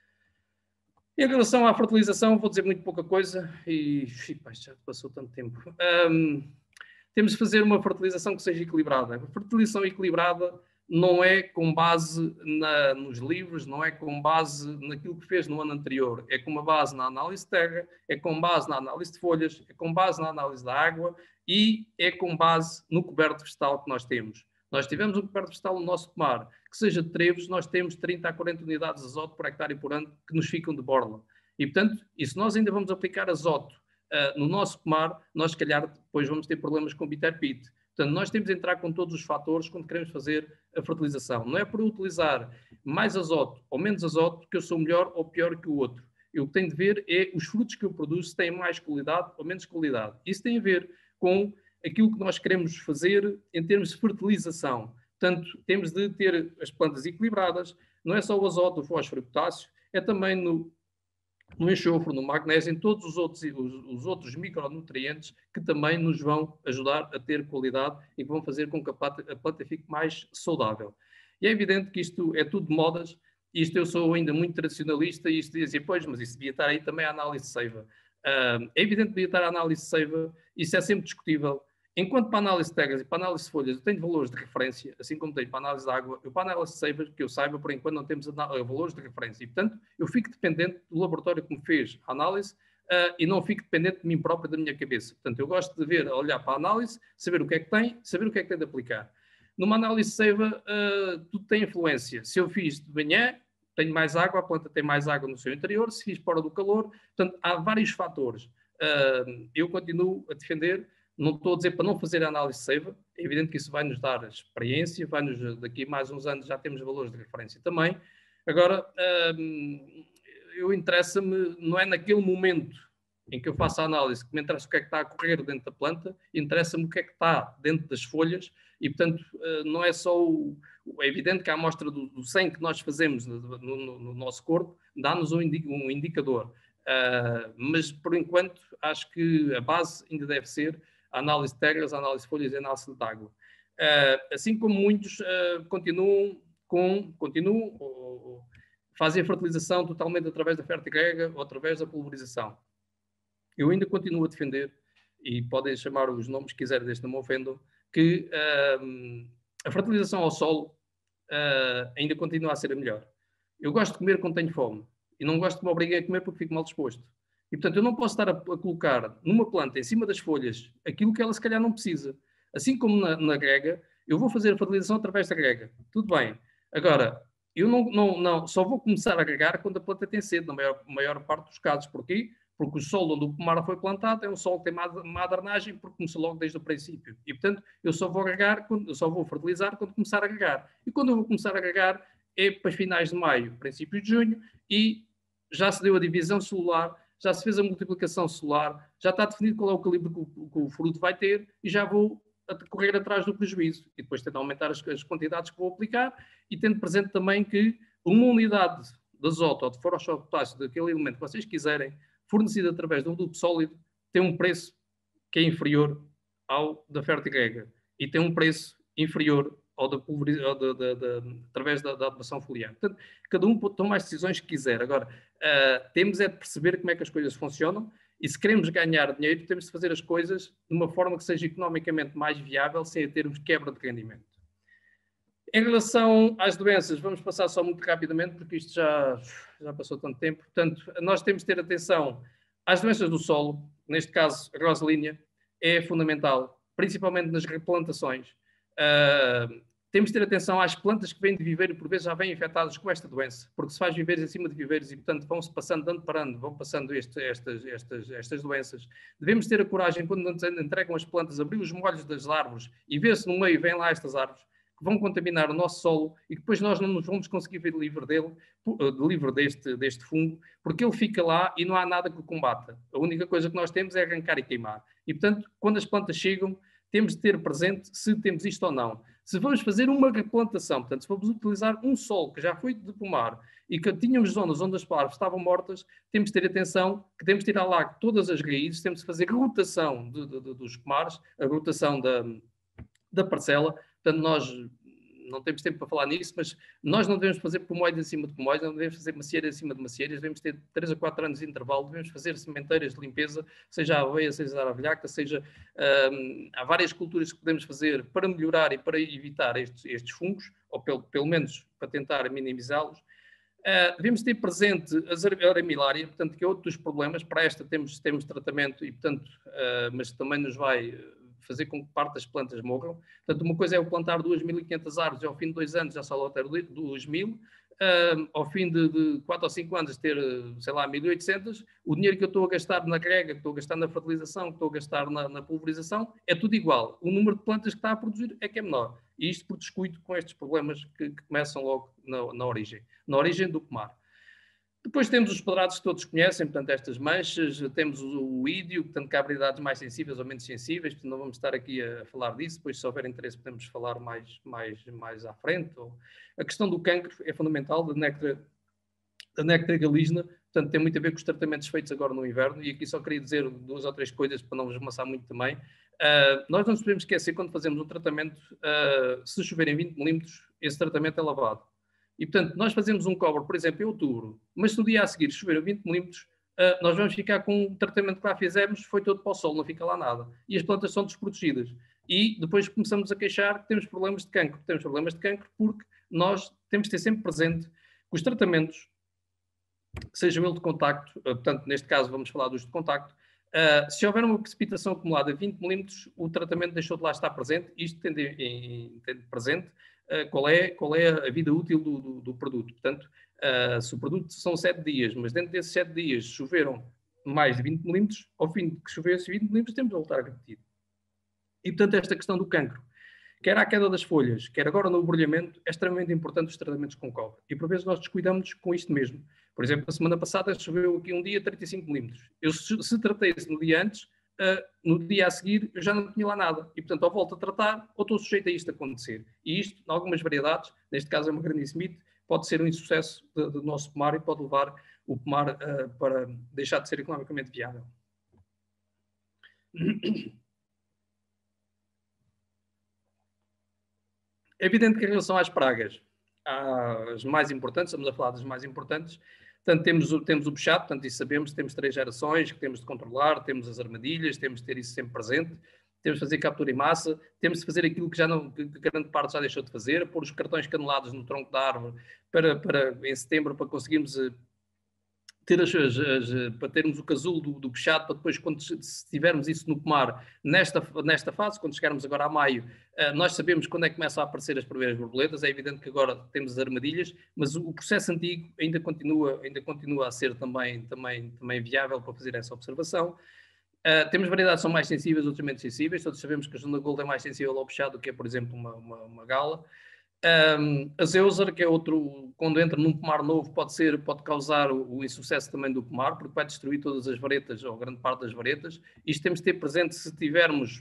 Em relação à fertilização, vou dizer muito pouca coisa e já passou tanto tempo. Temos de fazer uma fertilização que seja equilibrada. A fertilização equilibrada não é com base nos livros, não é com base naquilo que fez no ano anterior, é com uma base na análise de terra, é com base na análise de folhas, é com base na análise da água e é com base no coberto vegetal que nós temos. Nós tivemos um coberto vegetal no nosso pomar, que seja de trevos, nós temos 30 a 40 unidades de azoto por hectare por ano que nos ficam de borla. E, portanto, e se nós ainda vamos aplicar azoto no nosso pomar, nós, se calhar, depois vamos ter problemas com biterpite. Portanto, nós temos de entrar com todos os fatores quando queremos fazer a fertilização. Não é por utilizar mais azoto ou menos azoto que eu sou melhor ou pior que o outro. Eu o que tenho de ver é os frutos que eu produzo têm mais qualidade ou menos qualidade. Isso tem a ver com aquilo que nós queremos fazer em termos de fertilização. Portanto, temos de ter as plantas equilibradas, não é só o azoto, o fósforo e o potássio, é também no enxofre, no magnésio, em todos os outros micronutrientes que também nos vão ajudar a ter qualidade e que vão fazer com que a planta fique mais saudável. E é evidente que isto é tudo de modas, eu sou ainda muito tradicionalista e isto dizia, pois, mas isso devia estar aí também a análise de seiva. É evidente que devia estar a análise de seiva, isso é sempre discutível. Enquanto para a análise de terras e para a análise de folhas eu tenho valores de referência, assim como tenho para a análise de água, eu para a análise de seivas, que eu saiba, por enquanto não temos valores de referência. E, portanto, eu fico dependente do laboratório que me fez a análise e não fico dependente de mim próprio, da minha cabeça. Portanto, eu gosto de ver, olhar para a análise, saber o que é que tem, saber o que é que tem de aplicar. Numa análise de seiva, tudo tem influência. Se eu fiz de manhã, tenho mais água, a planta tem mais água no seu interior. Se fiz fora do calor, portanto, há vários fatores. Eu continuo a defender. Não estou a dizer para não fazer a análise de seiva, é evidente que isso vai nos dar experiência, daqui a mais uns anos já temos valores de referência também. Agora, interessa-me, não é naquele momento em que eu faço a análise que me interessa o que é que está a correr dentro da planta, interessa-me o que é que está dentro das folhas e, portanto, não é só é evidente que a amostra do sangue que nós fazemos no nosso corpo dá-nos um indicador, mas, por enquanto, acho que a base ainda deve ser a análise de tegras, a análise de folhas e a análise de água. Assim como muitos fazem a fertilização totalmente através da fertigrega ou através da pulverização. Eu ainda continuo a defender, e podem chamar os nomes que quiserem, desde não me ofendam, que a fertilização ao solo ainda continua a ser a melhor. Eu gosto de comer quando tenho fome, e não gosto de me obrigar a comer porque fico mal disposto. E, portanto, eu não posso estar a colocar numa planta, em cima das folhas, aquilo que ela se calhar não precisa. Assim como na grega, eu vou fazer a fertilização através da grega. Tudo bem. Agora, eu só vou começar a regar quando a planta tem sede, na maior parte dos casos. Porquê? Porque o solo onde o pomar foi plantado é um solo que tem má drenagem, porque começou logo desde o princípio. E, portanto, eu só vou fertilizar quando começar a regar. E quando eu vou começar a regar é para finais de maio, princípios de junho, e já se deu a divisão celular, já se fez a multiplicação celular, já está definido qual é o calibre que o fruto vai ter e já vou correr atrás do prejuízo. E depois tento aumentar as quantidades que vou aplicar e tendo presente também que uma unidade de azoto ou de fósforo potássio, daquele elemento que vocês quiserem, fornecido através de um adubo sólido, tem um preço que é inferior ao da fertigrega e tem um preço inferior ao através da adubação foliar. Portanto, cada um pode tomar as decisões que quiser. Agora, temos é de perceber como é que as coisas funcionam e se queremos ganhar dinheiro, temos de fazer as coisas de uma forma que seja economicamente mais viável, sem termos quebra de rendimento. Em relação às doenças, vamos passar só muito rapidamente, porque isto já passou tanto tempo. Portanto, nós temos de ter atenção às doenças do solo, neste caso a Rosalínea, é fundamental, principalmente nas replantações. Temos de ter atenção às plantas que vêm de viveiro, por vezes já vêm infectadas com esta doença, porque se faz viveiros em cima de viveiros e, portanto, vão-se passando, de ano para ano, vão passando estas doenças. Devemos ter a coragem, quando nos entregam as plantas, abrir os molhos das árvores e ver se no meio vêm lá estas árvores, que vão contaminar o nosso solo e que depois nós não nos vamos conseguir ver livre deste fungo, porque ele fica lá e não há nada que o combata. A única coisa que nós temos é arrancar e queimar. E, portanto, quando as plantas chegam, temos de ter presente se temos isto ou não. Se vamos fazer uma replantação, portanto, se vamos utilizar um solo que já foi de pomar e que tínhamos zonas onde as árvores estavam mortas, temos de ter atenção que temos de tirar lá todas as raízes, temos de fazer rotação dos pomares, a rotação da parcela. Portanto, nós não temos tempo para falar nisso, mas nós não devemos fazer pomóides em cima de pomóides, não devemos fazer macieiras em cima de macieiras, devemos ter 3 a 4 anos de intervalo, devemos fazer sementeiras de limpeza, seja a aveia, seja a avelhaca, seja... há várias culturas que podemos fazer para melhorar e para evitar estes fungos, ou pelo menos para tentar minimizá-los. Devemos ter presente a aramilária, portanto, que é outro dos problemas. Para esta temos tratamento, e, portanto, mas também nos vai fazer com que parte das plantas morram. Portanto, uma coisa é eu plantar 2.500 árvores e ao fim de 2 anos já só vou ter 2.000. Ao fim de 4 ou 5 anos ter, sei lá, 1.800. O dinheiro que eu estou a gastar na grega, que estou a gastar na fertilização, que estou a gastar na pulverização, é tudo igual. O número de plantas que está a produzir é que é menor. E isto por descuido com estes problemas que começam logo na origem do pomar. Depois temos os pedrados que todos conhecem, portanto, estas manchas, temos o ídio, portanto, que há variedades mais sensíveis ou menos sensíveis, portanto, não vamos estar aqui a falar disso, depois, se houver interesse, podemos falar mais à frente. A questão do cancro é fundamental, da nectarigalisna, portanto, tem muito a ver com os tratamentos feitos agora no inverno, e aqui só queria dizer 2 ou 3 coisas para não vos amassar muito também. Nós não nos podemos esquecer, quando fazemos um tratamento, se chover em 20 milímetros, esse tratamento é lavado. E, portanto, nós fazemos um cobre, por exemplo, em outubro, mas se no dia a seguir chover a 20 milímetros, nós vamos ficar com o tratamento que lá fizemos, foi todo para o sol, não fica lá nada. E as plantas são desprotegidas. E depois começamos a queixar que temos problemas de cancro. Temos problemas de cancro porque nós temos de ter sempre presente que os tratamentos, seja ele de contacto, portanto, neste caso vamos falar dos de contacto, se houver uma precipitação acumulada de 20 milímetros, o tratamento deixou de lá estar presente, isto tendo presente qual é a vida útil do produto. Portanto, se o produto são 7 dias, mas dentro desses 7 dias choveram mais de 20 milímetros, ao fim de que chover esses 20 milímetros temos de voltar a repetir. E, portanto, esta questão do cancro quer à queda das folhas, quer agora no brulhamento, é extremamente importante os tratamentos com cobre. E por vezes nós descuidamos com isto mesmo. Por exemplo, a semana passada choveu aqui um dia 35 milímetros. Eu, se tratei-se no dia antes, no dia a seguir eu já não tinha lá nada. E, portanto, ou volto a tratar, ou estou sujeito a isto acontecer. E isto, em algumas variedades, neste caso é uma Granny Smith, pode ser um insucesso do nosso pomar e pode levar o pomar para deixar de ser economicamente viável. É evidente que em relação às pragas, as mais importantes, estamos a falar das mais importantes, portanto, temos o puxado, portanto, isso sabemos, temos 3 gerações que temos de controlar, temos as armadilhas, temos de ter isso sempre presente, temos de fazer captura em massa, temos de fazer aquilo que grande parte já deixou de fazer, pôr os cartões canelados no tronco da árvore em setembro para conseguirmos para termos o casulo do puxado, para depois, se tivermos isso no pomar, nesta fase, quando chegarmos agora a maio, nós sabemos quando é que começam a aparecer as primeiras borboletas. É evidente que agora temos as armadilhas, mas o processo antigo ainda continua a ser também viável para fazer essa observação. Temos variedades que são mais sensíveis, outras menos sensíveis. Todos sabemos que a Junda Gold é mais sensível ao puxado do que é, por exemplo, uma gala. A Zeuser, que é outro, quando entra num pomar novo, pode causar o insucesso também do pomar, porque vai destruir todas as varetas, ou grande parte das varetas. Isto temos de ter presente se tivermos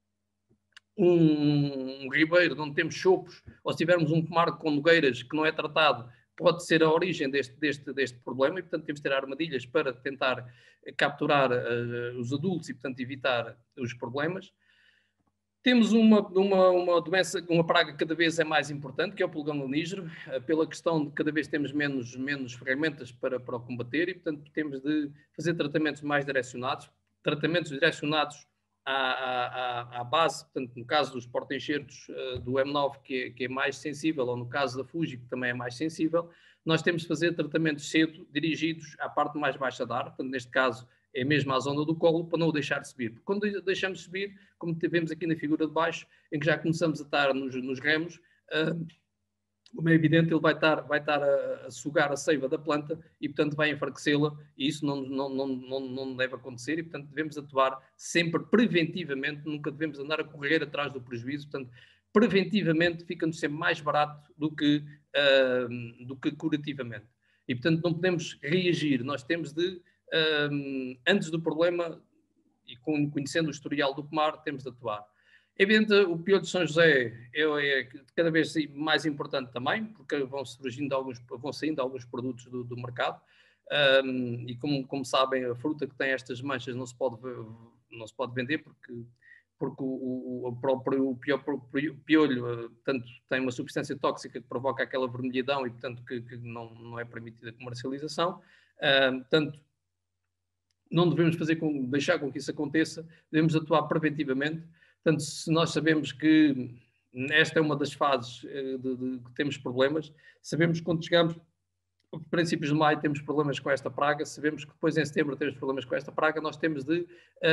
um ribeiro onde temos chopos, ou se tivermos um pomar com nogueiras que não é tratado, pode ser a origem deste problema, e portanto temos de ter armadilhas para tentar capturar os adultos e portanto evitar os problemas. Temos uma doença, uma praga que cada vez é mais importante, que é o pulgão lanígero, pela questão de cada vez temos menos ferramentas para o combater, e portanto temos de fazer tratamentos mais direcionados, à base, portanto no caso dos porta-enxertos do M9, que é mais sensível, ou no caso da Fuji, que também é mais sensível, nós temos de fazer tratamentos cedo, dirigidos à parte mais baixa da árvore, portanto neste caso é mesmo à zona do colo, para não o deixar subir. Porque quando deixamos subir, como vemos aqui na figura de baixo, em que já começamos a estar nos remos, como é evidente, ele vai estar a sugar a seiva da planta e, portanto, vai enfraquecê-la, e isso não deve acontecer, e, portanto, devemos atuar sempre preventivamente, nunca devemos andar a correr atrás do prejuízo. Portanto, preventivamente fica-nos sempre mais barato do que curativamente. E, portanto, não podemos reagir, nós temos de antes do problema, e conhecendo o historial do pomar, temos de atuar. É evidente, o piolho de São José é cada vez mais importante também, porque vão saindo alguns produtos do mercado, e como sabem, a fruta que tem estas manchas não se pode vender, porque o próprio piolho portanto, tem uma substância tóxica que provoca aquela vermelhidão e, portanto, que não é permitida a comercialização. Portanto, não devemos deixar com que isso aconteça, devemos atuar preventivamente. Portanto, se nós sabemos que esta é uma das fases que temos problemas, sabemos que quando chegamos a princípios de maio temos problemas com esta praga, sabemos que depois em setembro temos problemas com esta praga, nós temos de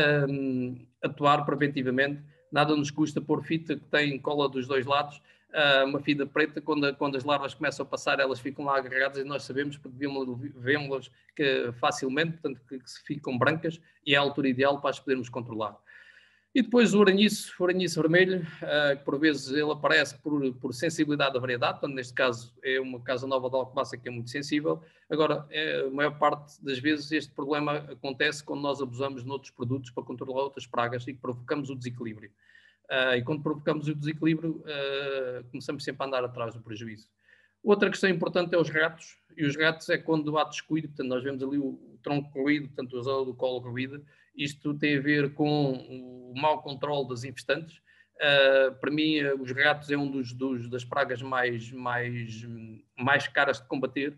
atuar preventivamente. Nada nos custa pôr fita que tem cola dos dois lados, uma fita preta, quando as larvas começam a passar, elas ficam lá agarradas e nós sabemos, porque vemos-las facilmente, portanto, que ficam brancas, e é a altura ideal para as podermos controlar. E depois o araniço vermelho, que por vezes ele aparece por sensibilidade da variedade, portanto, neste caso é uma casa nova de alcobaça que é muito sensível. Agora, a maior parte das vezes este problema acontece quando nós abusamos de outros produtos para controlar outras pragas e que provocamos o desequilíbrio. E quando provocamos o desequilíbrio, começamos sempre a andar atrás do prejuízo. Outra questão importante é os ratos, e os ratos é quando há descuido, portanto nós vemos ali o tronco corroído, portanto a zona do colo corroída. Isto tem a ver com o mau controle das infestantes. Para mim, os ratos é um das pragas mais caras de combater,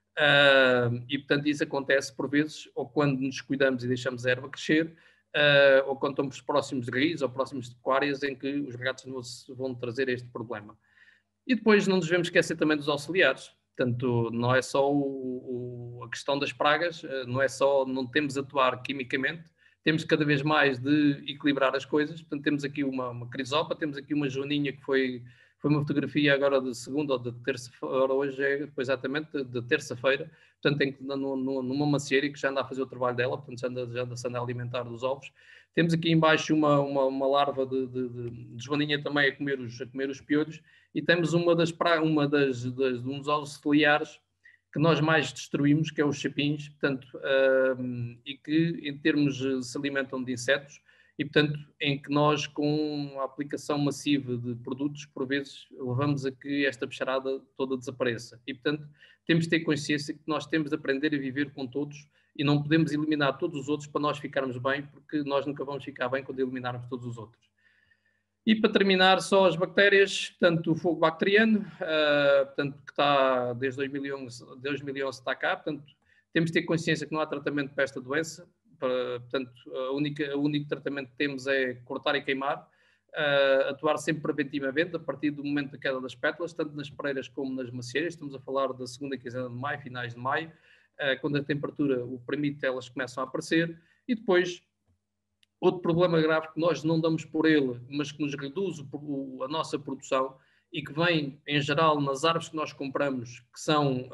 e portanto isso acontece por vezes, ou quando nos cuidamos e deixamos a erva crescer, ou quando estamos próximos de raízes ou próximos de pecuárias, em que os ratos vão trazer este problema. E depois não nos devemos esquecer também dos auxiliares. Portanto, não é só a questão das pragas, não temos de atuar quimicamente, temos cada vez mais de equilibrar as coisas. Portanto, temos aqui uma crisopa, temos aqui uma joaninha que foi Foi uma fotografia agora de segunda ou de terça-feira, hoje é depois exatamente de terça-feira, portanto tem que numa macieira que já anda a fazer o trabalho dela, portanto já anda a alimentar dos ovos. Temos aqui embaixo uma larva de joaninha também a comer os piolhos, e temos um dos auxiliares que nós mais destruímos, que é os chapins, portanto, e que em termos se alimentam de insetos, e portanto em que nós com a aplicação massiva de produtos, por vezes levamos a que esta bicharada toda desapareça. E portanto temos de ter consciência que nós temos de aprender a viver com todos e não podemos eliminar todos os outros para nós ficarmos bem, porque nós nunca vamos ficar bem quando eliminarmos todos os outros. E para terminar, só as bactérias, portanto, o fogo bacteriano, portanto, que está desde 2011 está cá, portanto, temos de ter consciência que não há tratamento para esta doença, portanto, o único tratamento que temos é cortar e queimar, atuar sempre preventivamente, a partir do momento da queda das pétalas, tanto nas pereiras como nas macieiras, estamos a falar da segunda quinzena de maio, finais de maio, quando a temperatura o permite, elas começam a aparecer, e depois outro problema grave que nós não damos por ele, mas que nos reduz a nossa produção e que vem, em geral, nas árvores que nós compramos, que são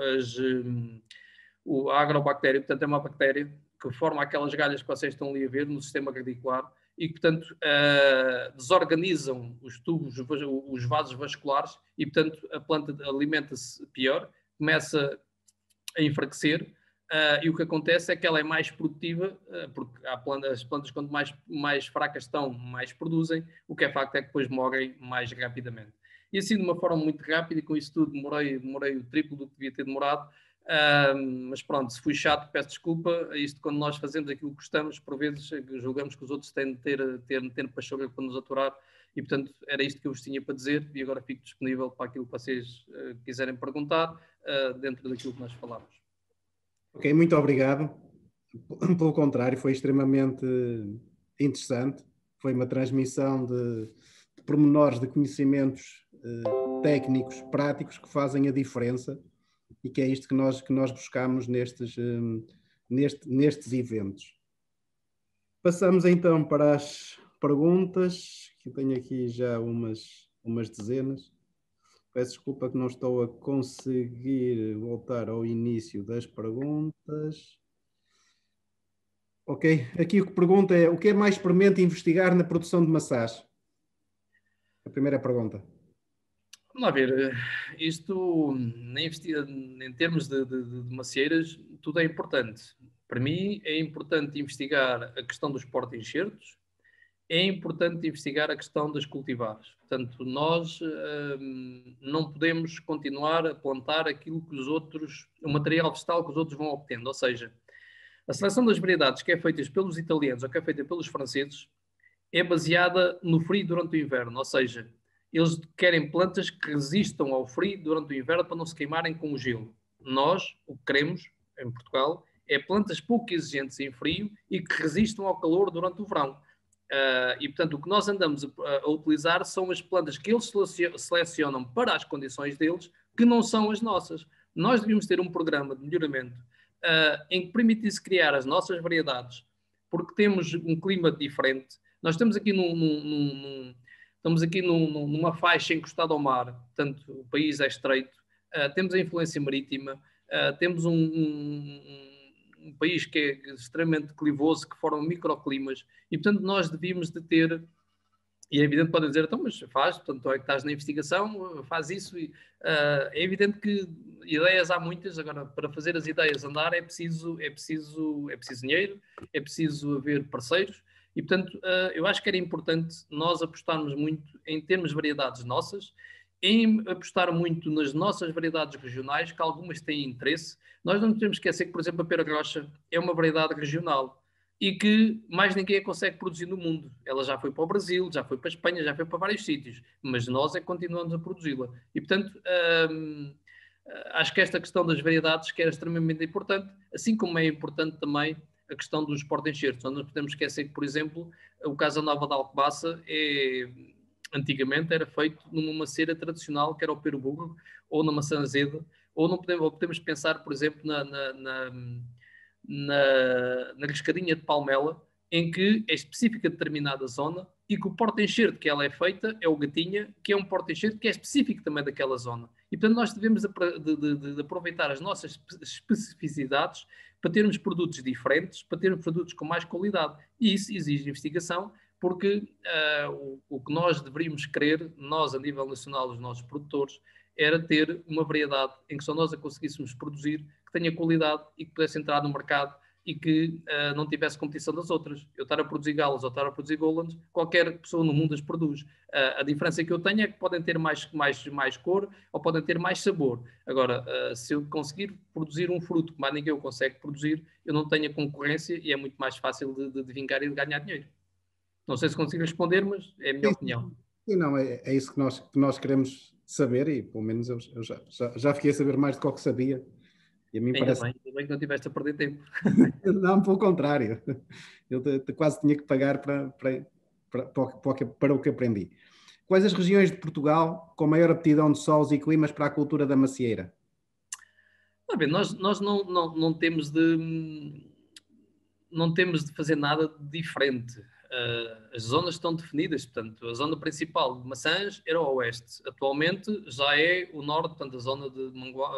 a agrobactéria, portanto é uma bactéria que forma aquelas galhas que vocês estão ali a ver no sistema radicular e que, portanto, desorganizam os tubos, os vasos vasculares e, portanto, a planta alimenta-se pior, começa a enfraquecer. E o que acontece é que ela é mais produtiva, porque as plantas, quanto mais fracas estão, mais produzem, o que é facto é que depois morrem mais rapidamente. E assim, de uma forma muito rápida, e com isso tudo demorei o triplo do que devia ter demorado, mas pronto, se fui chato, peço desculpa. Isto, quando nós fazemos aquilo que gostamos, por vezes julgamos que os outros têm de ter pachorra para nos aturar, e portanto era isto que eu vos tinha para dizer, e agora fico disponível para aquilo que vocês quiserem perguntar, dentro daquilo que nós falamos. Ok, muito obrigado. Pelo contrário, foi extremamente interessante. Foi uma transmissão de pormenores de conhecimentos técnicos, práticos, que fazem a diferença e que é isto que nós buscamos nestes eventos. Passamos então para as perguntas, que eu tenho aqui já umas dezenas. Peço desculpa que não estou a conseguir voltar ao início das perguntas. Ok, aqui o que pergunta é: o que é mais premente investigar na produção de maçãs? A primeira pergunta. Vamos lá ver, isto em termos de macieiras, tudo é importante. Para mim é importante investigar a questão dos porta-enxertos, é importante investigar a questão das cultivares. Portanto, nós não podemos continuar a plantar aquilo que o material vegetal que os outros vão obtendo. Ou seja, a seleção das variedades que é feita pelos italianos ou que é feita pelos franceses é baseada no frio durante o inverno. Ou seja, eles querem plantas que resistam ao frio durante o inverno para não se queimarem com o gelo. Nós, o que queremos, em Portugal, é plantas pouco exigentes em frio e que resistam ao calor durante o verão. E, portanto, o que nós andamos a utilizar são as plantas que eles selecionam para as condições deles, que não são as nossas. Nós devíamos ter um programa de melhoramento em que permitisse criar as nossas variedades, porque temos um clima diferente. Nós estamos aqui numa faixa encostada ao mar, portanto, o país é estreito, temos a influência marítima, temos um país que é extremamente clivoso, que forma microclimas, e portanto nós devíamos de ter, e é evidente que podem dizer, então, mas faz, portanto, é que estás na investigação, faz isso, e é evidente que ideias há muitas, agora para fazer as ideias andar é preciso dinheiro, é preciso haver parceiros, e portanto eu acho que era importante nós apostarmos muito em termos de variedades nossas, em apostar muito nas nossas variedades regionais, que algumas têm interesse. Nós não podemos esquecer que, por exemplo, a pera grossa é uma variedade regional e que mais ninguém a consegue produzir no mundo. Ela já foi para o Brasil, já foi para a Espanha, já foi para vários sítios, mas nós é que continuamos a produzi-la. E, portanto, acho que esta questão das variedades que é extremamente importante, assim como é importante também a questão dos porta-enxertos. Não podemos esquecer que, por exemplo, o Casa Nova da Alcobaça antigamente era feito numa macieira tradicional, que era o Pero Burgo, ou na maçã azeda, ou podemos pensar, por exemplo, na riscadinha de palmela, em que é específica de determinada zona e que o porta-enxerto que ela é feita é o Gatinha, que é um porta-enxerto que é específico também daquela zona. E, portanto, nós devemos de aproveitar as nossas especificidades para termos produtos diferentes, para termos produtos com mais qualidade. E isso exige investigação, porque o que nós deveríamos querer, nós a nível nacional, os nossos produtores, era ter uma variedade em que só nós a conseguíssemos produzir, que tenha qualidade e que pudesse entrar no mercado e que não tivesse competição das outras. Eu estar a produzir galas ou estar a produzir Gollands, qualquer pessoa no mundo as produz. A diferença que eu tenho é que podem ter mais cor ou podem ter mais sabor. Agora, se eu conseguir produzir um fruto que mais ninguém consegue produzir, eu não tenho a concorrência e é muito mais fácil de vingar e de ganhar dinheiro. Não sei se consigo responder, mas é a minha opinião. Sim, não, é isso que nós queremos saber e pelo menos eu já fiquei a saber mais do que sabia. E a mim ainda bem que não tiveste a perder tempo. Não, pelo contrário. Eu quase tinha que pagar para o que aprendi. Quais as regiões de Portugal com maior aptidão de solos e climas para a cultura da macieira? Bem, nós não temos de fazer nada diferente. As zonas estão definidas, portanto, a zona principal de Maçãs era o oeste. Atualmente já é o norte, portanto, a zona de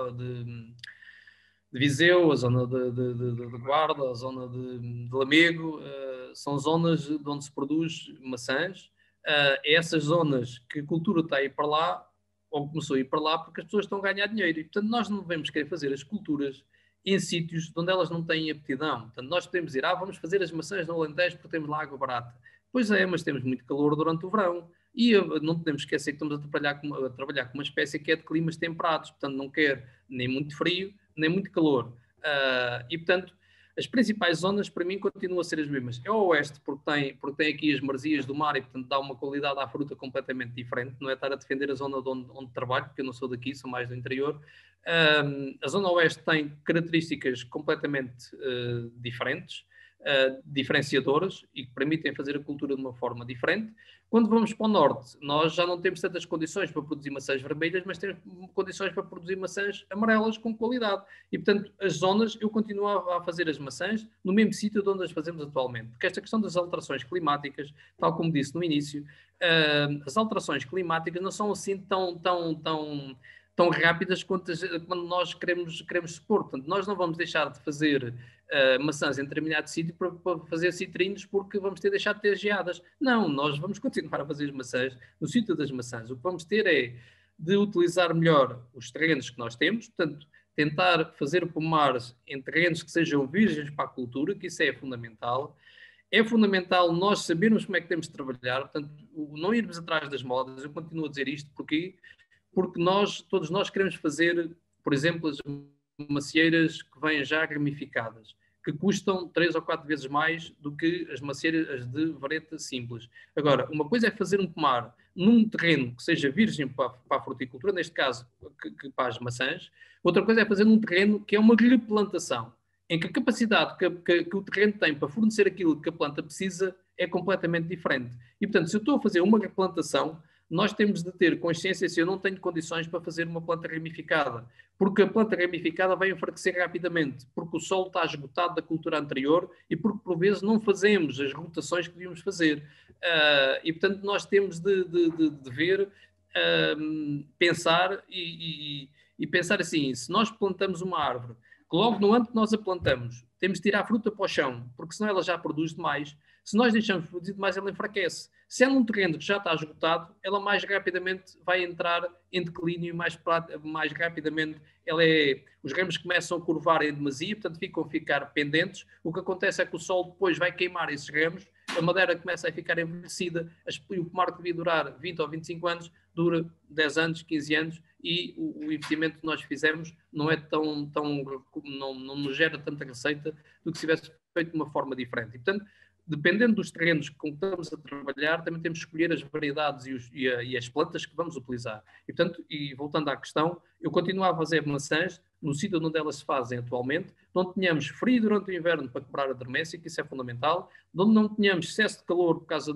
Viseu, a zona de Guarda, a zona de Lamego, são zonas onde se produz maçãs. Essas zonas que a cultura está a ir para lá, ou começou a ir para lá, porque as pessoas estão a ganhar dinheiro. E, portanto, nós não devemos querer fazer as culturas em sítios onde elas não têm aptidão. Portanto, nós podemos dizer, vamos fazer as maçãs no Alentejo porque temos lá água barata. Pois é, mas temos muito calor durante o verão. E não podemos esquecer que estamos a trabalhar com uma espécie que é de climas temperados, portanto não quer nem muito frio, nem muito calor. E, portanto, as principais zonas para mim continuam a ser as mesmas. É o oeste, porque tem aqui as maresias do mar e, portanto, dá uma qualidade à fruta completamente diferente. Não é estar a defender a zona onde trabalho, porque eu não sou daqui, sou mais do interior. A zona oeste tem características completamente diferentes, diferenciadoras e que permitem fazer a cultura de uma forma diferente. Quando vamos para o norte, nós já não temos tantas condições para produzir maçãs vermelhas, mas temos condições para produzir maçãs amarelas com qualidade. E, portanto, as zonas, eu continuo a fazer as maçãs no mesmo sítio de onde as fazemos atualmente. Porque esta questão das alterações climáticas, tal como disse no início, as alterações climáticas não são assim tão rápidas quando nós queremos supor. Portanto, nós não vamos deixar de fazer maçãs em determinado sítio para fazer citrinos porque vamos deixar de ter geadas. Não, nós vamos continuar a fazer as maçãs no sítio das maçãs. O que vamos ter é de utilizar melhor os terrenos que nós temos, portanto, tentar fazer pomares em terrenos que sejam virgens para a cultura, que isso é fundamental. É fundamental nós sabermos como é que temos de trabalhar, portanto, não irmos atrás das modas. Eu continuo a dizer isto porque todos nós queremos fazer, por exemplo, as macieiras que vêm já ramificadas, que custam 3 ou 4 vezes mais do que as macieiras de vareta simples. Agora, uma coisa é fazer um pomar num terreno que seja virgem para a fruticultura, neste caso para as maçãs. Outra coisa é fazer num terreno que é uma replantação, em que a capacidade que o terreno tem para fornecer aquilo que a planta precisa é completamente diferente. E, portanto, se eu estou a fazer uma replantação, nós temos de ter consciência se eu não tenho condições para fazer uma planta ramificada, porque a planta ramificada vai enfraquecer rapidamente, porque o solo está esgotado da cultura anterior e porque, por vezes, não fazemos as rotações que devíamos fazer. E, portanto, nós temos de ver, pensar e pensar assim, se nós plantamos uma árvore, que logo no ano que nós a plantamos, temos de tirar a fruta para o chão, porque senão ela já produz demais. Se nós deixamos produzir demais, ela enfraquece. Se é num terreno que já está esgotado, ela mais rapidamente vai entrar em declínio, mais rapidamente os ramos começam a curvar em demasia, portanto ficar pendentes. O que acontece é que o sol depois vai queimar esses ramos, a madeira começa a ficar envelhecida, o pomar que devia durar 20 ou 25 anos, dura 10 anos, 15 anos, e o investimento que nós fizemos não é não nos gera tanta receita do que se tivesse feito de uma forma diferente. E, portanto, dependendo dos terrenos com que estamos a trabalhar, também temos que escolher as variedades e as plantas que vamos utilizar. E, portanto, voltando à questão, eu continuo a fazer maçãs no sítio onde elas se fazem atualmente, onde tenhamos frio durante o inverno para quebrar a dormência, que isso é fundamental, onde não tenhamos excesso de calor por causa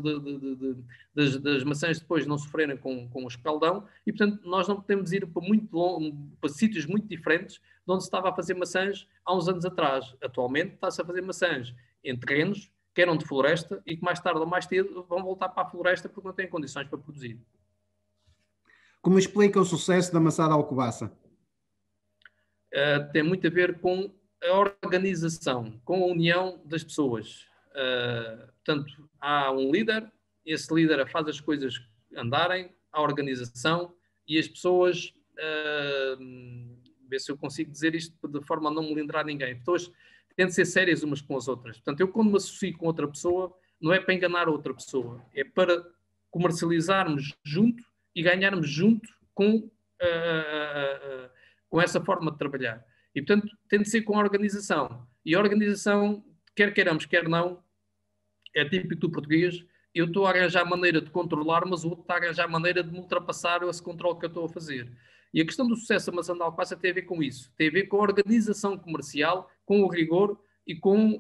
das maçãs depois não sofrerem com o escaldão, e, portanto, nós não podemos ir para sítios muito diferentes de onde se estava a fazer maçãs há uns anos atrás. Atualmente está-se a fazer maçãs em terrenos que eram de floresta e que mais tarde ou mais cedo vão voltar para a floresta porque não têm condições para produzir. Como explica o sucesso da maçã da Alcobaça? Tem muito a ver com a organização, com a união das pessoas. Portanto, há um líder, esse líder faz as coisas andarem, a organização e as pessoas, ver se eu consigo dizer isto de forma a não melindrar ninguém. As pessoas têm de ser sérias umas com as outras. Portanto, eu quando me associo com outra pessoa, não é para enganar outra pessoa, é para comercializarmos junto e ganharmos junto com essa forma de trabalhar. E, portanto, tem de ser com a organização. E a organização, quer queiramos, quer não, é típico do português. Eu estou a arranjar maneira de controlar, mas o outro está a arranjar maneira de me ultrapassar esse controle que eu estou a fazer. E a questão do sucesso da maçã da Alcobaça tem a ver com isso. Tem a ver com a organização comercial, com o rigor e com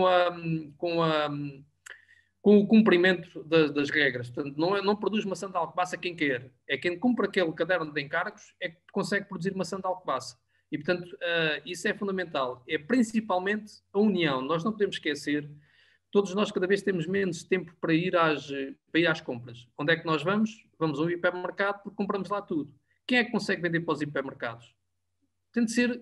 o cumprimento das regras. Portanto, não produz maçã de Alcobaça quem quer. É quem cumpre aquele caderno de encargos é que consegue produzir maçã de Alcobaça. E, portanto, isso é fundamental. É principalmente a união. Nós não podemos esquecer, todos nós cada vez temos menos tempo para ir às compras. Onde é que nós vamos? Vamos ao hipermercado porque compramos lá tudo. Quem é que consegue vender para os hipermercados? Tem de ser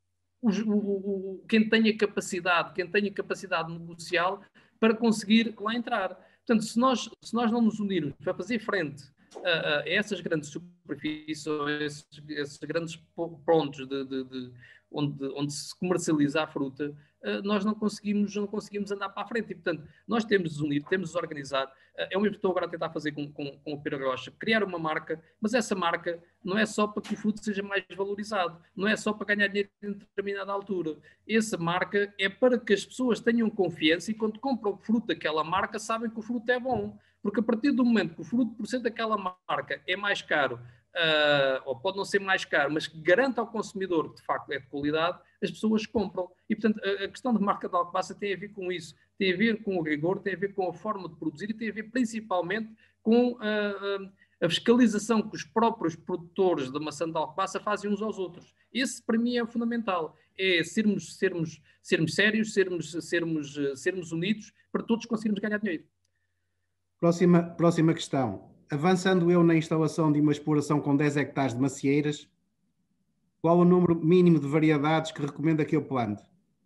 quem tenha capacidade negocial para conseguir lá entrar. Portanto, se nós não nos unirmos para fazer frente a essas grandes superfícies, ou esses grandes pontos onde se comercializa a fruta, nós não conseguimos andar para a frente. E, portanto, nós temos de nos unir, temos de nos organizar. É o mesmo que estou agora a tentar fazer com o Pedro Rocha, criar uma marca, mas essa marca não é só para que o fruto seja mais valorizado, não é só para ganhar dinheiro em determinada altura. Essa marca é para que as pessoas tenham confiança e quando compram o fruto daquela marca sabem que o fruto é bom. Porque a partir do momento que o fruto por ser daquela marca é mais caro, ou pode não ser mais caro, mas que garanta ao consumidor que de facto é de qualidade, as pessoas compram. E, portanto, a questão de marca de Alcobaça tem a ver com isso, tem a ver com o rigor, tem a ver com a forma de produzir e tem a ver principalmente com a fiscalização que os próprios produtores da maçã de Alcobaça fazem uns aos outros. Esse, para mim, é fundamental. É sermos sérios, sermos unidos para todos conseguirmos ganhar dinheiro. Próxima questão. Avançando eu na instalação de uma exploração com 10 hectares de macieiras, qual o número mínimo de variedades que recomenda que eu plante?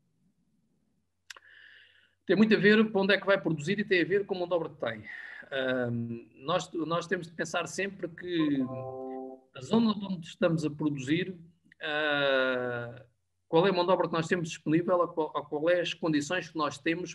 Tem muito a ver com onde é que vai produzir e tem a ver com a mão de obra que tem. Nós temos de pensar sempre que a zona onde estamos a produzir, qual é a mão de obra que nós temos disponível, qual é as condições que nós temos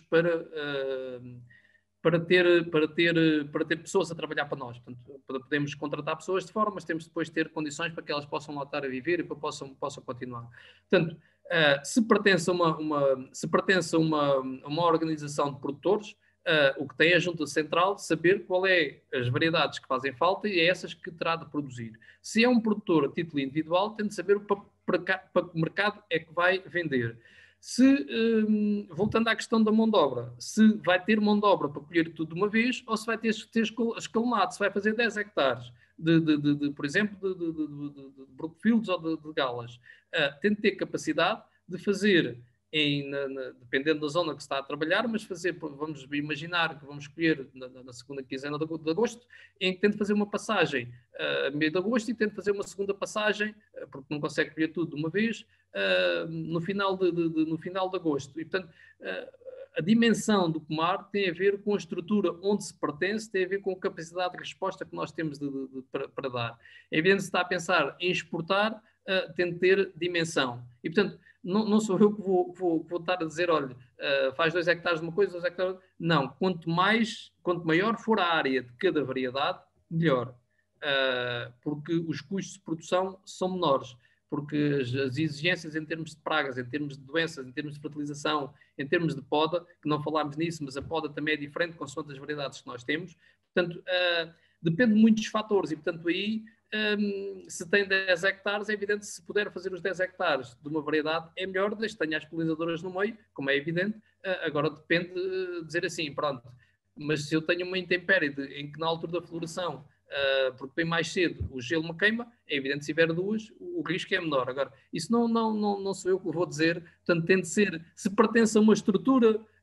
para ter pessoas a trabalhar para nós. Portanto, podemos contratar pessoas de fora, mas temos depois de ter condições para que elas possam lá estar a viver e para possam continuar. Portanto, se pertence a uma organização de produtores, o que tem a Junta Central saber qual é as variedades que fazem falta e é essas que terá de produzir. Se é um produtor a título individual, tem de saber para que mercado é que vai vender. Voltando à questão da mão de obra, se vai ter mão de obra para colher tudo de uma vez ou se vai ter escalonado, se vai fazer 10 hectares, por exemplo, de Brookfields ou de Galas, tem de ter capacidade de fazer, dependendo da zona que se está a trabalhar, mas vamos imaginar que vamos escolher na segunda quinzena de agosto, em que tem de fazer uma passagem a meio de agosto e tem de fazer uma segunda passagem, porque não consegue colher tudo de uma vez, no final de agosto. E, portanto, a dimensão do pomar tem a ver com a estrutura onde se pertence, tem a ver com a capacidade de resposta que nós temos para dar. É evidente que se está a pensar em exportar, tem de ter dimensão. E, portanto, não sou eu que vou estar a dizer, olha, faz 2 hectares de uma coisa, 2 hectares... Não, quanto maior for a área de cada variedade, melhor. Porque os custos de produção são menores. Porque as exigências em termos de pragas, em termos de doenças, em termos de fertilização, em termos de poda, que não falámos nisso, mas a poda também é diferente consoante as variedades que nós temos. Portanto, depende de muitos fatores e, portanto, aí, se tem 10 hectares, é evidente que se puder fazer os 10 hectares de uma variedade, é melhor, desde que tenha as polinizadoras no meio, como é evidente. Agora depende de dizer assim, pronto, mas se eu tenho uma intempérie em que na altura da floração, porque bem mais cedo o gelo me queima, é evidente que se tiver duas, o risco é menor. Agora, isso não sou eu que vou dizer, portanto tem de ser, se pertence a uma estrutura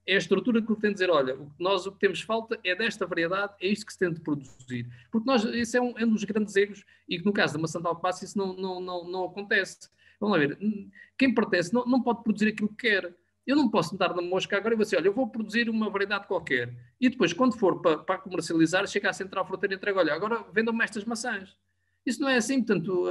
é a estrutura que tem de dizer, olha, o que temos falta é desta variedade, é isto que se tem de produzir. Porque esse é um dos grandes erros, e que no caso da maçã de alface isso não acontece. Vamos lá ver, quem pertence não pode produzir aquilo que quer. Eu não posso me dar na mosca agora e vou dizer, olha, eu vou produzir uma variedade qualquer. E depois, quando for para comercializar, chega à central fruteira e entrega, olha, agora vendam-me estas maçãs. Isso não é assim, portanto,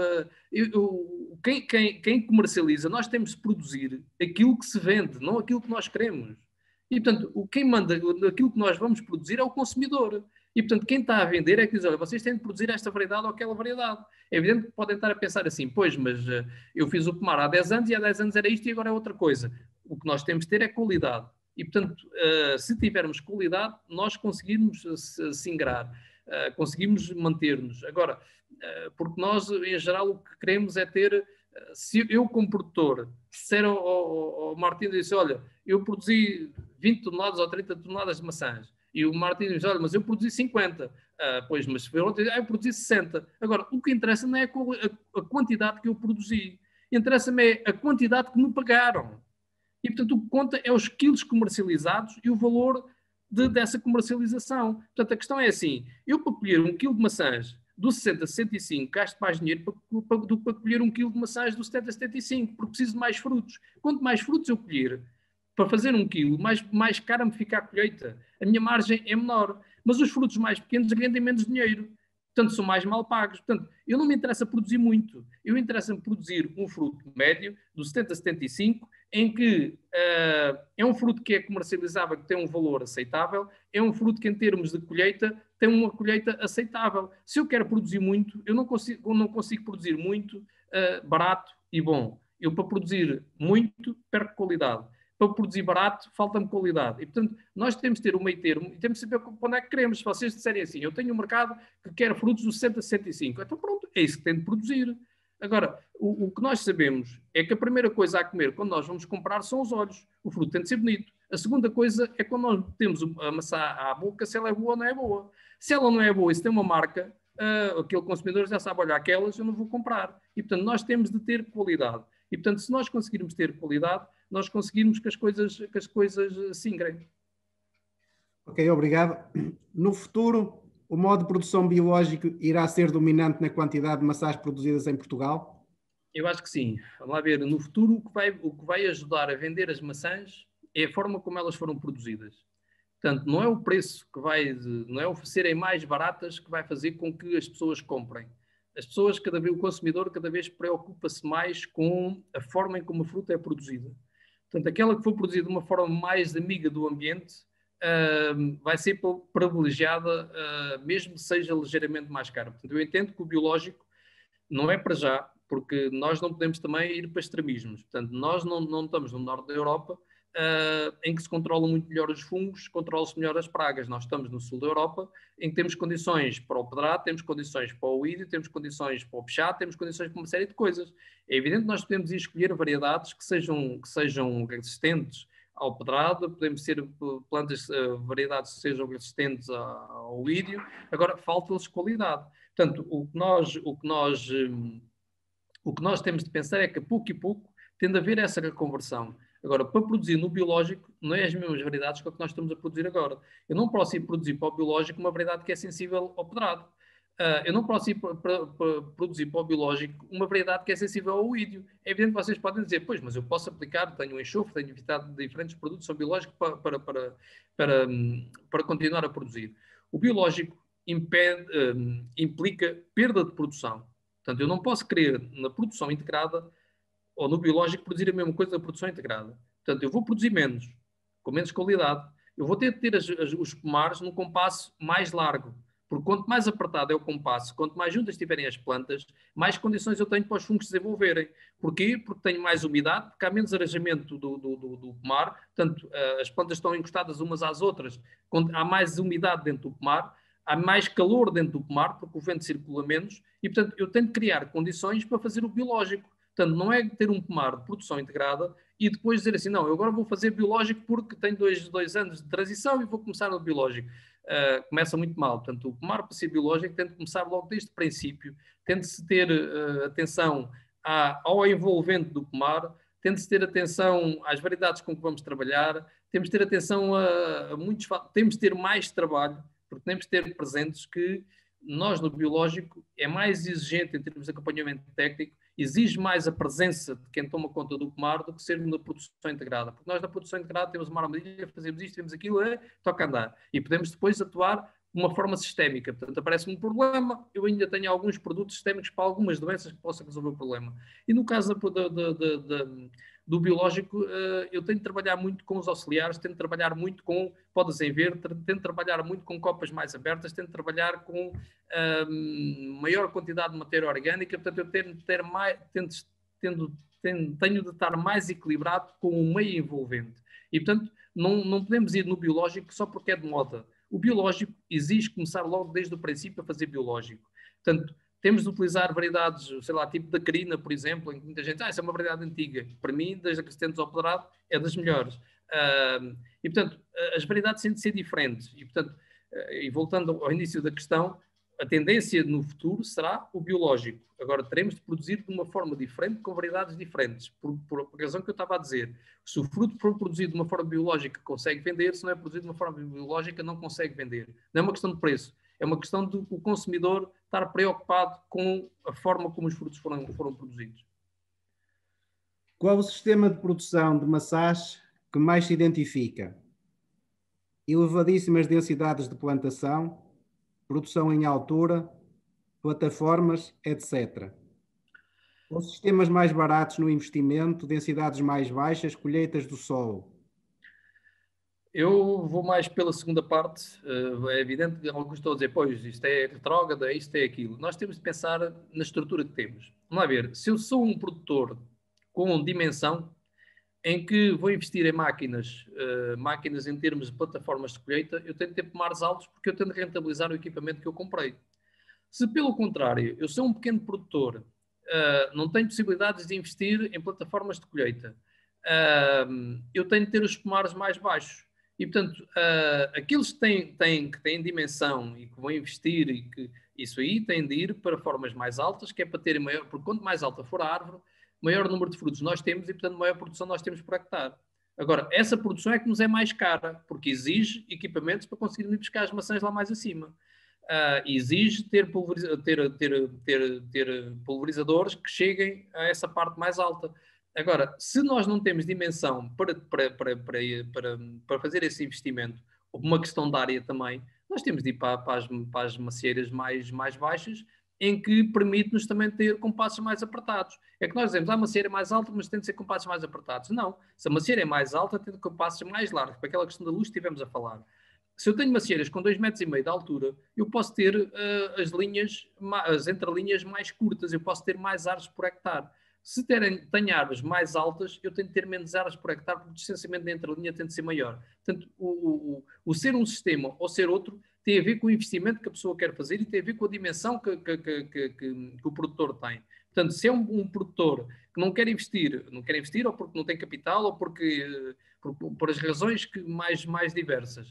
quem comercializa, nós temos de produzir aquilo que se vende, não aquilo que nós queremos. E, portanto, quem manda aquilo que nós vamos produzir é o consumidor. E, portanto, quem está a vender é que diz, olha, vocês têm de produzir esta variedade ou aquela variedade. É evidente que podem estar a pensar assim, pois, mas eu fiz o pomar há 10 anos e há 10 anos era isto e agora é outra coisa. O que nós temos de ter é qualidade. E, portanto, se tivermos qualidade, nós conseguimos se ingrar, conseguimos manter-nos. Agora, porque nós, em geral, o que queremos é ter... Se eu, como produtor, disser ao Martim, disse, olha, eu produzi 20 toneladas ou 30 toneladas de maçãs, e o Martim diz, olha, mas eu produzi 50. Pois, mas se for outro, eu produzi 60. Agora, o que interessa não é a quantidade que eu produzi. Interessa-me é a quantidade que me pagaram. E, portanto, o que conta é os quilos comercializados e o valor dessa comercialização. Portanto, a questão é assim, eu para colher um quilo de maçãs do 60 a 65, gasto mais dinheiro do que para colher um quilo de maçãs do 70 a 75, porque preciso de mais frutos. Quanto mais frutos eu colher, para fazer um quilo, mais cara me fica a colheita. A minha margem é menor. Mas os frutos mais pequenos rendem menos dinheiro. Portanto, são mais mal pagos. Portanto, eu não me interessa produzir muito. Eu interessa-me produzir um fruto médio, do 70 a 75, em que é um fruto que é comercializável, que tem um valor aceitável, é um fruto que, em termos de colheita, tem uma colheita aceitável. Se eu quero produzir muito, eu não consigo produzir muito barato e bom. Eu, para produzir muito, perco qualidade. Para produzir barato, falta-me qualidade. E, portanto, nós temos de ter um meio termo e temos de saber para onde é que queremos. Se vocês disserem assim, eu tenho um mercado que quer frutos dos 60 a 65, então pronto, é isso que tem de produzir. Agora, o que nós sabemos é que a primeira coisa a comer quando nós vamos comprar são os olhos. O fruto tem de ser bonito. A segunda coisa é quando nós temos a maçã à boca, se ela é boa ou não é boa. Se ela não é boa e se tem uma marca, aquele consumidor já sabe, olha, aquelas eu não vou comprar. E, portanto, nós temos de ter qualidade. E, portanto, se nós conseguirmos ter qualidade, nós conseguirmos que as coisas se ingrem. Ok, obrigado. No futuro, o modo de produção biológico irá ser dominante na quantidade de maçãs produzidas em Portugal? Eu acho que sim. Vamos lá ver. No futuro, o que vai ajudar a vender as maçãs é a forma como elas foram produzidas. Portanto, não é o preço que não é o serem mais baratas que vai fazer com que as pessoas comprem. As pessoas, o consumidor cada vez preocupa-se mais com a forma em como a fruta é produzida. Portanto, aquela que for produzida de uma forma mais amiga do ambiente vai ser privilegiada, mesmo que seja ligeiramente mais cara. Portanto, eu entendo que o biológico não é para já, porque nós não podemos também ir para extremismos. Portanto, nós não estamos no norte da Europa, em que se controlam muito melhor os fungos, controlam-se melhor as pragas. Nós estamos no sul da Europa, em que temos condições para o pedrado, temos condições para o ídio, temos condições para o pichá, temos condições para uma série de coisas. É evidente que nós podemos escolher variedades que sejam resistentes ao pedrado, podemos ser plantas, variedades que sejam resistentes ao ídio. Agora, falta-lhes qualidade. Portanto, o que nós temos de pensar é que, pouco e pouco, tem de haver essa reconversão. Agora, para produzir no biológico, não é as mesmas variedades que o que nós estamos a produzir agora. Eu não posso ir produzir para o biológico uma variedade que é sensível ao pedrado. Eu não posso ir para produzir para o biológico uma variedade que é sensível ao ídio. É evidente que vocês podem dizer, pois, mas eu posso aplicar, tenho um enxofre, tenho evitado diferentes produtos são biológicos para continuar a produzir. O biológico implica perda de produção. Portanto, eu não posso querer na produção integrada ou no biológico produzir a mesma coisa da produção integrada. Portanto, eu vou produzir menos, com menos qualidade. Eu vou ter de ter os pomares num compasso mais largo, porque quanto mais apertado é o compasso, quanto mais juntas estiverem as plantas, mais condições eu tenho para os fungos se desenvolverem. Porquê? Porque tenho mais umidade, porque há menos arejamento do pomar, portanto, as plantas estão encostadas umas às outras, quando há mais umidade dentro do pomar, há mais calor dentro do pomar, porque o vento circula menos, e, portanto, eu tenho de criar condições para fazer o biológico. Portanto, não é ter um pomar de produção integrada e depois dizer assim, não, eu agora vou fazer biológico porque tenho dois anos de transição e vou começar no biológico. Começa muito mal. Portanto, o pomar para ser biológico tem de começar logo desde o princípio, tem de se ter atenção ao envolvente do pomar, tem de se ter atenção às variedades com que vamos trabalhar, temos de ter atenção a muitos fatores, temos de ter mais trabalho, porque temos de ter presentes que nós no biológico é mais exigente em termos de acompanhamento técnico, exige mais a presença de quem toma conta do pomar do que ser na produção integrada. Porque nós na produção integrada temos uma armadilha, fazemos isto, temos aquilo, toca andar. E podemos depois atuar de uma forma sistémica. Portanto, aparece um problema, eu ainda tenho alguns produtos sistémicos para algumas doenças que possam resolver o problema. E no caso do biológico, eu tenho de trabalhar muito com os auxiliares, tenho de trabalhar muito com podas em verde, tenho de trabalhar muito com copas mais abertas, tenho de trabalhar com maior quantidade de matéria orgânica, portanto eu tenho de estar mais equilibrado com o meio envolvente. E portanto não podemos ir no biológico só porque é de moda. O biológico exige começar logo desde o princípio a fazer biológico. Portanto, temos de utilizar variedades, sei lá, tipo da carina, por exemplo, em que muita gente, essa é uma variedade antiga. Para mim, desde a que se tenta ao pedrado, é das melhores. E, portanto, as variedades têm de ser diferentes. E, portanto, e voltando ao início da questão, a tendência no futuro será o biológico. Agora, teremos de produzir de uma forma diferente, com variedades diferentes, por a razão que eu estava a dizer. Se o fruto for produzido de uma forma biológica, consegue vender. Se não é produzido de uma forma biológica, não consegue vender. Não é uma questão de preço. É uma questão do consumidor estar preocupado com a forma como os frutos foram produzidos. Qual o sistema de produção de maçãs que mais se identifica? Elevadíssimas densidades de plantação, produção em altura, plataformas, etc. Ou sistemas mais baratos no investimento, densidades mais baixas, colheitas do solo? Eu vou mais pela segunda parte. É evidente que alguns estão a dizer, pois, isto é retrógrada, isto é aquilo. Nós temos de pensar na estrutura que temos. Vamos lá ver, se eu sou um produtor com dimensão, em que vou investir em máquinas em termos de plataformas de colheita, eu tenho de ter pomares altos porque eu tenho de rentabilizar o equipamento que eu comprei. Se, pelo contrário, eu sou um pequeno produtor, não tenho possibilidades de investir em plataformas de colheita, eu tenho de ter os pomares mais baixos. E, portanto, aqueles que têm dimensão e que vão investir, e que isso aí tem de ir para formas mais altas, que é para terem maior, porque quanto mais alta for a árvore, maior número de frutos nós temos e, portanto, maior produção nós temos por hectare. Agora, essa produção é que nos é mais cara, porque exige equipamentos para conseguir ir buscar as maçãs lá mais acima. Exige ter pulverizadores que cheguem a essa parte mais alta. Agora, se nós não temos dimensão para fazer esse investimento, ou uma questão de área também, nós temos de ir para as macieiras mais baixas, em que permite-nos também ter compassos mais apertados. É que nós dizemos, a macieira é mais alta, mas tem de ser compassos mais apertados. Não, se a macieira é mais alta, tem de ter compassos mais largos, para aquela questão da luz que estivemos a falar. Se eu tenho macieiras com 2,5 metros de altura, eu posso ter as entrelinhas mais curtas, eu posso ter mais árvores por hectare. Se tenho árvores mais altas, eu tenho de ter menos árvores por hectare, porque o distanciamento da entrelinha tem de ser maior. Portanto, o ser um sistema ou ser outro tem a ver com o investimento que a pessoa quer fazer e tem a ver com a dimensão que o produtor tem. Portanto, se é um produtor que não quer investir ou porque não tem capital ou por as razões mais diversas,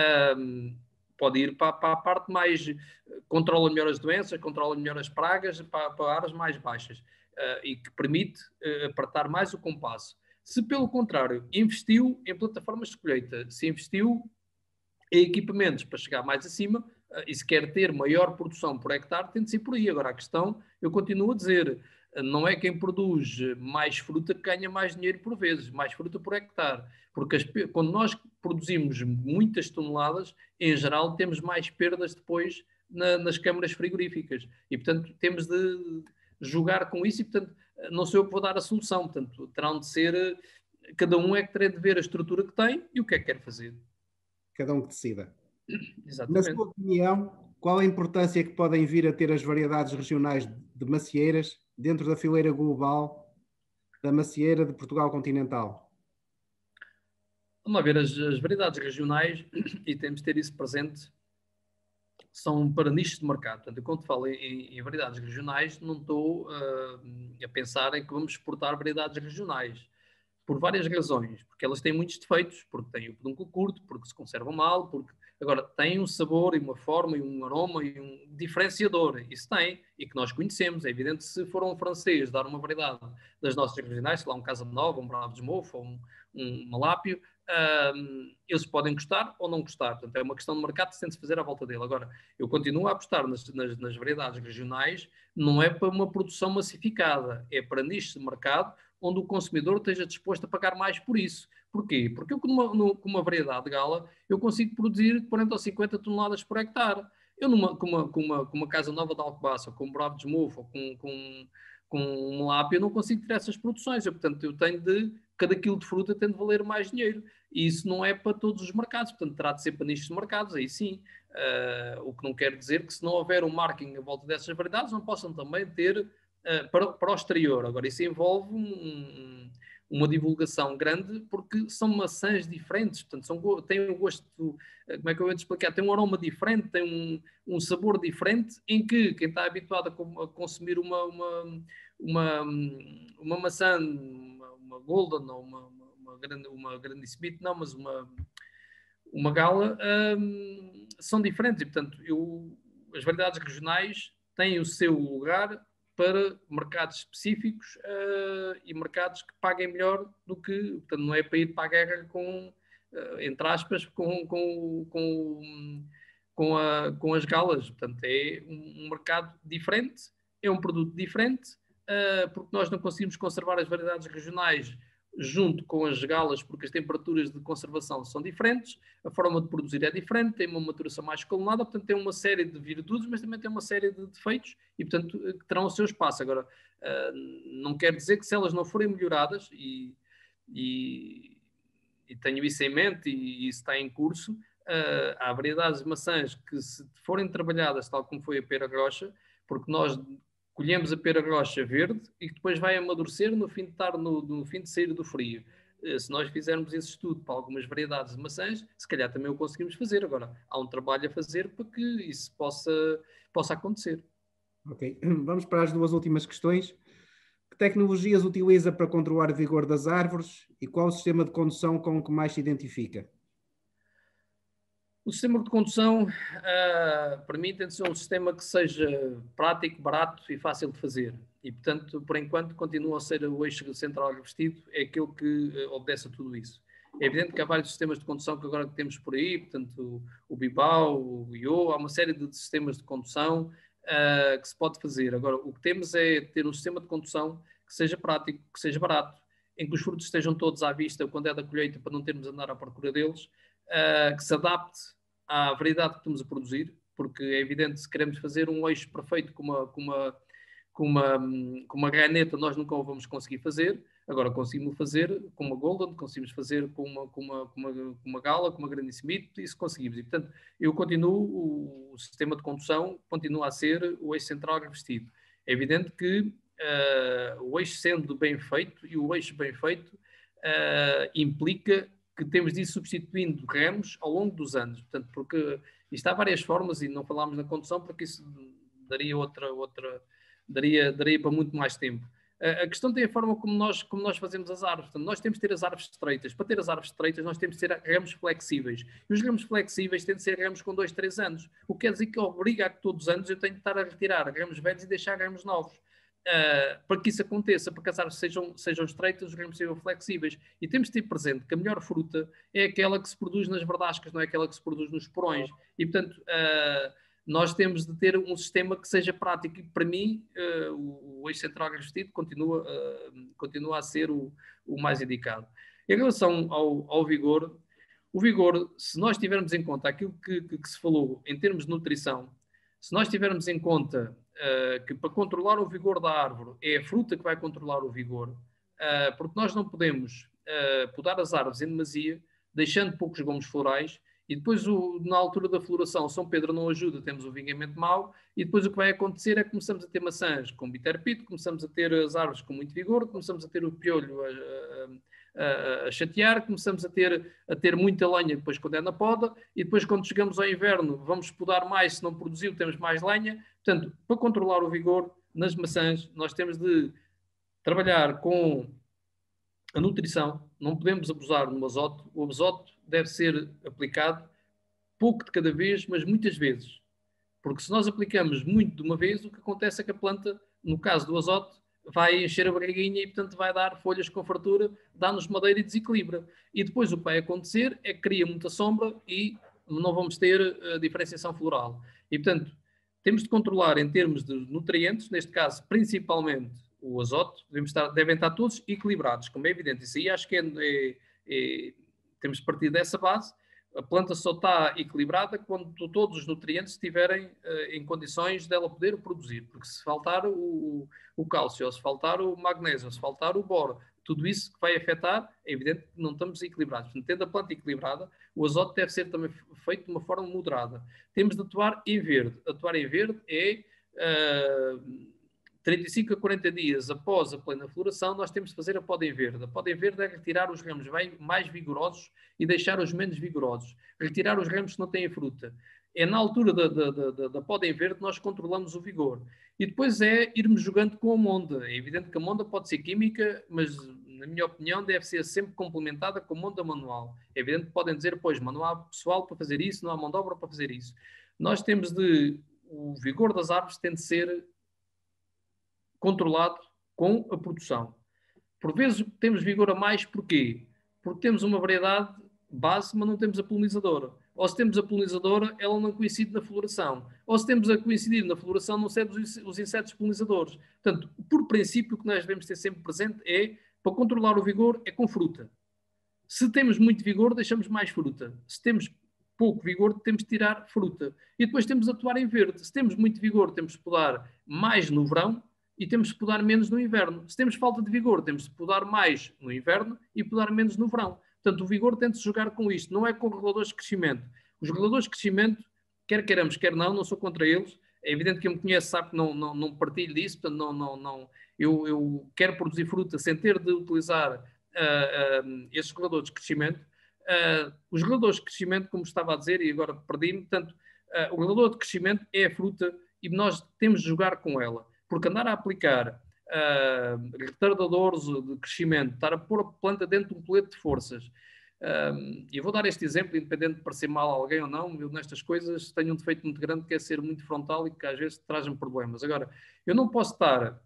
pode ir para a parte mais, controla melhor as doenças, controla melhor as pragas, para áreas mais baixas, e que permite apertar mais o compasso. Se, pelo contrário, investiu em plataformas de colheita, se investiu em equipamentos para chegar mais acima, e se quer ter maior produção por hectare, tem de ser por aí. Agora, a questão, eu continuo a dizer, não é quem produz mais fruta que ganha mais dinheiro por vezes, mais fruta por hectare. Porque quando nós produzimimos muitas toneladas, em geral, temos mais perdas depois nas câmaras frigoríficas. E, portanto, temos de jogar com isso e, portanto, não sou eu que vou dar a solução. Portanto, terão de ser, cada um é que terá de ver a estrutura que tem e o que é que quer fazer. Cada um que decida. Exatamente. Na sua opinião, qual a importância que podem vir a ter as variedades regionais de macieiras dentro da fileira global da macieira de Portugal continental? Vamos ver, as variedades regionais, e temos de ter isso presente, são para nichos de mercado. Portanto, quando falo em variedades regionais, não estou a pensar em que vamos exportar variedades regionais. Por várias razões, porque elas têm muitos defeitos, porque têm o pedúnculo curto, porque se conservam mal, porque Agora, tem um sabor e uma forma e um aroma e um diferenciador, isso tem, e que nós conhecemos. É evidente que se for um francês dar uma variedade das nossas regionais, sei lá, um Casa Nova, um Bravo de Mofo ou um Malápio, eles podem gostar ou não gostar. Portanto, é uma questão de mercado que tem de se fazer à volta dele. Agora, eu continuo a apostar nas variedades regionais, não é para uma produção massificada, é para nichos de mercado onde o consumidor esteja disposto a pagar mais por isso. Porquê? Porque eu, com uma variedade de gala, eu consigo produzir 40 ou 50 toneladas por hectare. Eu, com uma casa nova de Alcobaça, ou com um Bravo de Mofo, ou com um Malápia, eu não consigo ter essas produções. Portanto, cada quilo de fruta tem de valer mais dinheiro. E isso não é para todos os mercados. Portanto, terá de ser para nichos de mercados, aí sim. O que não quer dizer que se não houver um marketing à volta dessas variedades, não possam também ter para o exterior. Agora, isso envolve uma divulgação grande, porque são maçãs diferentes, portanto, têm um gosto, como é que eu ia te explicar? Tem um aroma diferente, tem um sabor diferente, em que quem está habituado a consumir uma maçã, uma Golden, ou uma Granny Smith, não, mas uma Gala, são diferentes, e portanto, as variedades regionais têm o seu lugar para mercados específicos e mercados que paguem melhor do que, portanto, não é para ir para a guerra entre aspas, com as galas. Portanto, é um mercado diferente, é um produto diferente, porque nós não conseguimos conservar as variedades regionais junto com as galas, porque as temperaturas de conservação são diferentes, a forma de produzir é diferente, tem uma maturação mais escalonada, portanto tem uma série de virtudes, mas também tem uma série de defeitos e, portanto, que terão o seu espaço. Agora, não quer dizer que se elas não forem melhoradas, e tenho isso em mente e isso está em curso, há variedades de maçãs que, se forem trabalhadas tal como foi a pera grossa, porque nós colhemos a pera grossa verde e que depois vai amadurecer no fim de sair do frio. Se nós fizermos esse estudo para algumas variedades de maçãs, se calhar também o conseguimos fazer. Agora, há um trabalho a fazer para que isso possa acontecer. Ok, vamos para as duas últimas questões. Que tecnologias utiliza para controlar o vigor das árvores e qual o sistema de condução com o que mais se identifica? O sistema de condução, para mim, tem de ser um sistema que seja prático, barato e fácil de fazer. E, portanto, por enquanto, continua a ser o eixo central revestido, é aquele que obedece a tudo isso. É evidente que há vários sistemas de condução que agora temos por aí, portanto, o Bibau, o IO, há uma série de sistemas de condução que se pode fazer. Agora, o que temos é ter um sistema de condução que seja prático, que seja barato, em que os frutos estejam todos à vista quando é da colheita, para não termos de andar à procura deles, que se adapte à variedade que estamos a produzir, porque é evidente que se queremos fazer um eixo perfeito com uma raneta, nós nunca o vamos conseguir fazer. Agora conseguimos fazer com uma Golden, conseguimos fazer com uma Gala, com uma Granny Smith, isso conseguimos. E, portanto, o sistema de condução continua a ser o eixo central revestido. É evidente que o eixo sendo bem feito, e o eixo bem feito implica que temos de ir substituindo remos ao longo dos anos. Portanto, porque isto há várias formas, e não falámos na condução porque isso daria daria para muito mais tempo. A questão tem a forma como nós fazemos as árvores. Portanto, nós temos de ter as árvores estreitas. Para ter as árvores estreitas, nós temos de ter ramos flexíveis. E os ramos flexíveis têm de ser ramos com 2, 3 anos. O que quer dizer que obriga a que todos os anos eu tenho de estar a retirar ramos velhos e deixar ramos novos. Para que isso aconteça, para que as árvores sejam estreitas, os ramos sejam flexíveis. E temos de ter presente que a melhor fruta é aquela que se produz nas verdascas, não é aquela que se produz nos porões. E, portanto, nós temos de ter um sistema que seja prático. E, para mim, o eixo central revestido continua a ser o mais indicado. Em relação ao vigor, o vigor, se nós tivermos em conta aquilo que se falou em termos de nutrição, se nós tivermos em conta que para controlar o vigor da árvore é a fruta que vai controlar o vigor, porque nós não podemos podar as árvores em demasia, deixando poucos gomos florais, e depois na altura da floração São Pedro não ajuda, temos o vingamento mau, e depois o que vai acontecer é que começamos a ter maçãs com biterpito, começamos a ter as árvores com muito vigor, começamos a ter o piolho a chatear, começamos a ter muita lenha depois quando é na poda, e depois quando chegamos ao inverno vamos podar mais, se não produziu temos mais lenha. Portanto, para controlar o vigor nas maçãs, nós temos de trabalhar com a nutrição, não podemos abusar no azoto. O azoto deve ser aplicado pouco de cada vez, mas muitas vezes. Porque se nós aplicamos muito de uma vez, o que acontece é que a planta, no caso do azoto, vai encher a barriguinha e, portanto, vai dar folhas com fartura, dá-nos madeira e desequilibra. E depois o que vai acontecer é que cria muita sombra e não vamos ter diferenciação floral. E, portanto, temos de controlar em termos de nutrientes, neste caso, principalmente o azoto, devem estar todos equilibrados, como é evidente. Isso aí acho que temos de partir dessa base. A planta só está equilibrada quando todos os nutrientes estiverem em condições dela poder produzir. Porque se faltar o cálcio, ou se faltar o magnésio, ou se faltar o boro, tudo isso que vai afetar, é evidente que não estamos equilibrados. Portanto, tendo a planta equilibrada, o azoto deve ser também feito de uma forma moderada. Temos de atuar em verde. Atuar em verde é 35 a 40 dias após a plena floração, nós temos de fazer a poda em verde. A poda em verde é retirar os ramos mais vigorosos e deixar os menos vigorosos. Retirar os ramos que não têm fruta. É na altura da poda em verde nós controlamos o vigor. E depois é irmos jogando com a monda. É evidente que a monda pode ser química, mas na minha opinião deve ser sempre complementada com monda manual. É evidente que podem dizer, pois, não há pessoal para fazer isso, não há mão de obra para fazer isso. Nós temos o vigor das árvores tem de ser controlado com a produção. Por vezes temos vigor a mais, porquê? Porque temos uma variedade base, mas não temos a polinizadora. Ou se temos a polinizadora, ela não coincide na floração. Ou se temos a coincidir na floração, não servem os insetos polinizadores. Portanto, por princípio, o que nós devemos ter sempre presente é, para controlar o vigor, é com fruta. Se temos muito vigor, deixamos mais fruta. Se temos pouco vigor, temos de tirar fruta. E depois temos de atuar em verde. Se temos muito vigor, temos de podar mais no verão e temos de podar menos no inverno. Se temos falta de vigor, temos de podar mais no inverno e podar menos no verão. Portanto, o vigor tem de se jogar com isto, não é com reguladores de crescimento. Os reguladores de crescimento, quer queiramos, quer não sou contra eles. É evidente que quem me conhece sabe que não partilho disso, portanto, eu quero produzir fruta sem ter de utilizar esses reguladores de crescimento. Os reguladores de crescimento, como estava a dizer, e agora perdi-me, portanto, o regulador de crescimento é a fruta e nós temos de jogar com ela. Porque andar a aplicar retardadores de crescimento, estar a pôr a planta dentro de um colete de forças. Eu vou dar este exemplo, independente de parecer mal a alguém ou não, eu nestas coisas tenho um defeito muito grande que é ser muito frontal e que às vezes traz-me problemas. Agora, eu não posso estar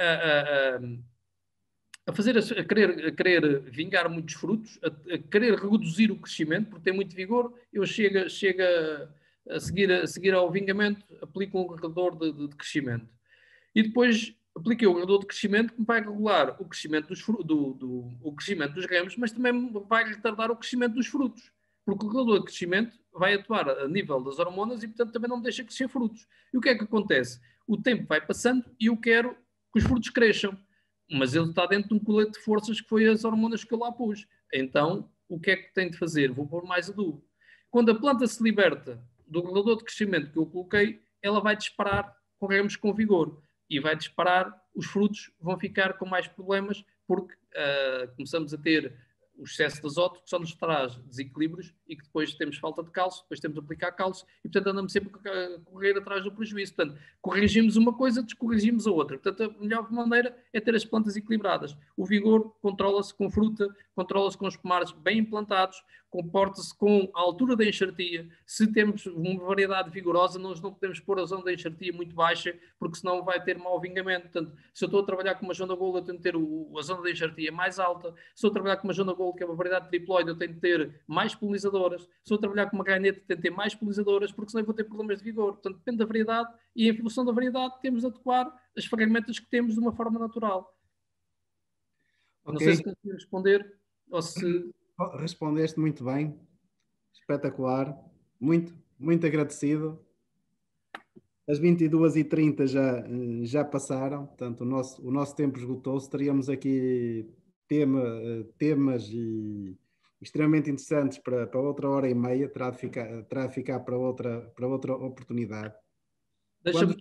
a querer vingar muitos frutos, a querer reduzir o crescimento, porque tem muito vigor, eu chego a seguir ao vingamento, aplico um regulador de crescimento. E depois apliquei o regulador de crescimento que vai regular o crescimento o crescimento dos ramos, mas também vai retardar o crescimento dos frutos. Porque o regulador de crescimento vai atuar a nível das hormonas e, portanto, também não deixa crescer frutos. E o que é que acontece? O tempo vai passando e eu quero que os frutos cresçam. Mas ele está dentro de um colete de forças que foi as hormonas que eu lá pus. Então, o que é que tem de fazer? Vou pôr mais adubo. Quando a planta se liberta do regulador de crescimento que eu coloquei, ela vai disparar com ramos com vigor e vai disparar, os frutos vão ficar com mais problemas porque começamos a ter o excesso de azoto que só nos traz desequilíbrios e que depois temos falta de cálcio, depois temos de aplicar cálcio e, portanto, andamos sempre a correr atrás do prejuízo. Portanto, corrigimos uma coisa, descorrigimos a outra. Portanto, a melhor maneira é ter as plantas equilibradas. O vigor controla-se com fruta, controla-se com os pomares bem implantados, comporta-se com a altura da enxertia. Se temos uma variedade vigorosa, nós não podemos pôr a zona da enxertia muito baixa, porque senão vai ter mau vingamento. Portanto, se eu estou a trabalhar com uma Jonda Gold, eu tenho de ter a zona da enxertia mais alta. Se estou a trabalhar com uma Jonda Gold, que é uma variedade triploide, eu tenho de ter mais polinizadoras. Se estou a trabalhar com uma Gainete, tenho de ter mais polinizadoras, porque senão eu vou ter problemas de vigor. Portanto, depende da variedade e em função da variedade temos de adequar as ferramentas que temos de uma forma natural. Okay. Não sei se consegui responder ou se... Respondeste muito bem, espetacular, muito, muito agradecido. As 22h30 já passaram, portanto o nosso tempo esgotou-se. Teríamos aqui temas extremamente interessantes para outra hora e meia, terá de ficar para outra oportunidade. Deixa-me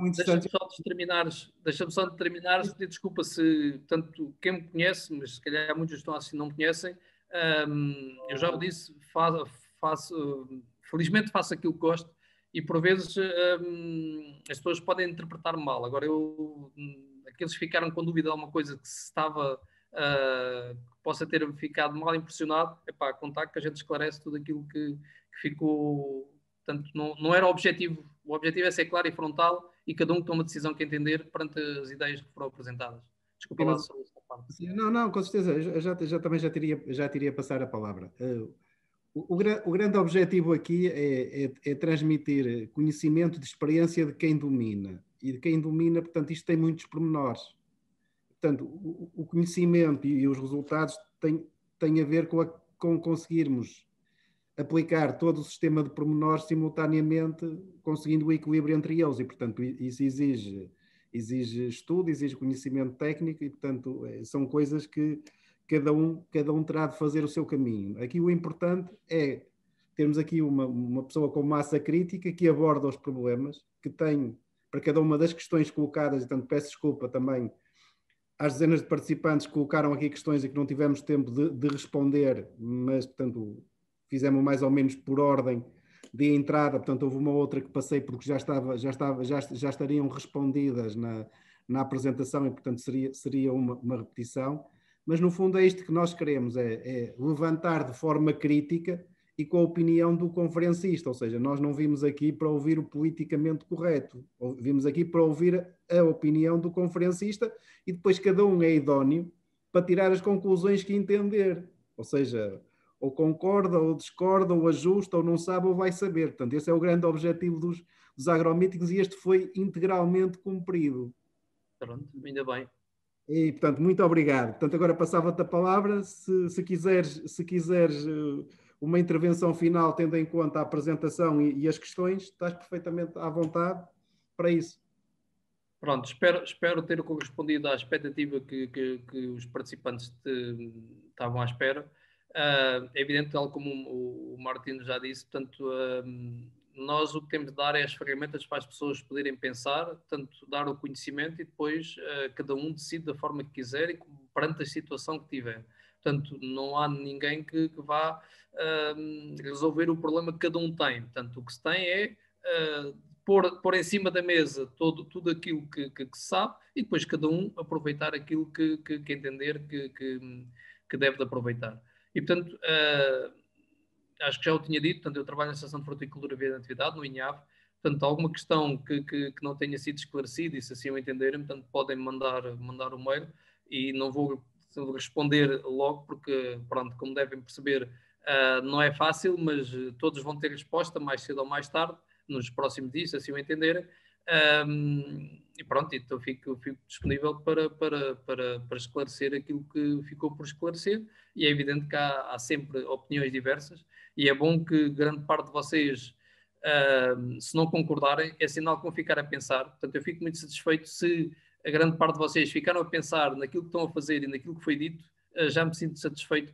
só de terminares, pedir desculpa se, tanto quem me conhece, mas se calhar muitos estão assim não me conhecem, eu já o disse, felizmente faço aquilo que gosto e por vezes as pessoas podem interpretar mal. Agora aqueles que ficaram com dúvida de alguma coisa que se estava, possa ter ficado mal impressionado, contacto que a gente esclarece tudo aquilo que ficou. Portanto, não era o objetivo. O objetivo é ser claro e frontal e cada um toma a decisão que entender perante as ideias que foram apresentadas. Desculpa lá sobre esta parte. Sim, não, com certeza. Eu também já teria passar a palavra. O grande objetivo aqui é transmitir conhecimento de experiência de quem domina. E de quem domina, portanto, isto tem muitos pormenores. Portanto, o conhecimento e os resultados têm a ver com conseguirmos aplicar todo o sistema de pormenores simultaneamente, conseguindo o equilíbrio entre eles. E, portanto, isso exige estudo, exige conhecimento técnico e, portanto, são coisas que cada um terá de fazer o seu caminho. Aqui o importante é termos aqui uma pessoa com massa crítica que aborda os problemas, que tem, para cada uma das questões colocadas, e, portanto, peço desculpa também às dezenas de participantes que colocaram aqui questões e que não tivemos tempo de responder, mas, portanto, fizemos mais ou menos por ordem de entrada, portanto, houve uma outra que passei porque já estariam respondidas na apresentação e, portanto, seria uma repetição. Mas, no fundo, é isto que nós queremos, é levantar de forma crítica e com a opinião do conferencista, ou seja, nós não vimos aqui para ouvir o politicamente correto, vimos aqui para ouvir a opinião do conferencista e depois cada um é idóneo para tirar as conclusões que entender, ou seja, ou concorda, ou discorda, ou ajusta, ou não sabe, ou vai saber. Portanto, esse é o grande objetivo dos agromíticos e este foi integralmente cumprido. Pronto, ainda bem. E, portanto, muito obrigado. Portanto, agora passava-te a palavra, se quiseres uma intervenção final, tendo em conta a apresentação e as questões, estás perfeitamente à vontade para isso. Pronto, espero ter correspondido à expectativa que os participantes estavam à espera. É evidente, tal como o Martino já disse, portanto, nós o que temos de dar é as ferramentas para as pessoas poderem pensar, portanto, dar o conhecimento e depois cada um decide da forma que quiser e perante a situação que tiver. Portanto, não há ninguém que vá resolver o problema que cada um tem. Portanto, o que se tem é pôr em cima da mesa tudo aquilo que se sabe e depois cada um aproveitar aquilo que entender que deve de aproveitar. E, portanto, acho que já o tinha dito, portanto, eu trabalho na Associação de Fruticultura Verde de Atividade, no INHAV, portanto, alguma questão que não tenha sido esclarecida e se assim o entenderem, portanto, podem mandar um mail e não vou responder logo porque, pronto, como devem perceber, não é fácil, mas todos vão ter resposta mais cedo ou mais tarde, nos próximos dias, se assim o entenderem. E pronto, então fico disponível para esclarecer aquilo que ficou por esclarecer e é evidente que há sempre opiniões diversas e é bom que grande parte de vocês, se não concordarem, é sinal que vão ficar a pensar. Portanto, eu fico muito satisfeito se a grande parte de vocês ficaram a pensar naquilo que estão a fazer e naquilo que foi dito. Já me sinto satisfeito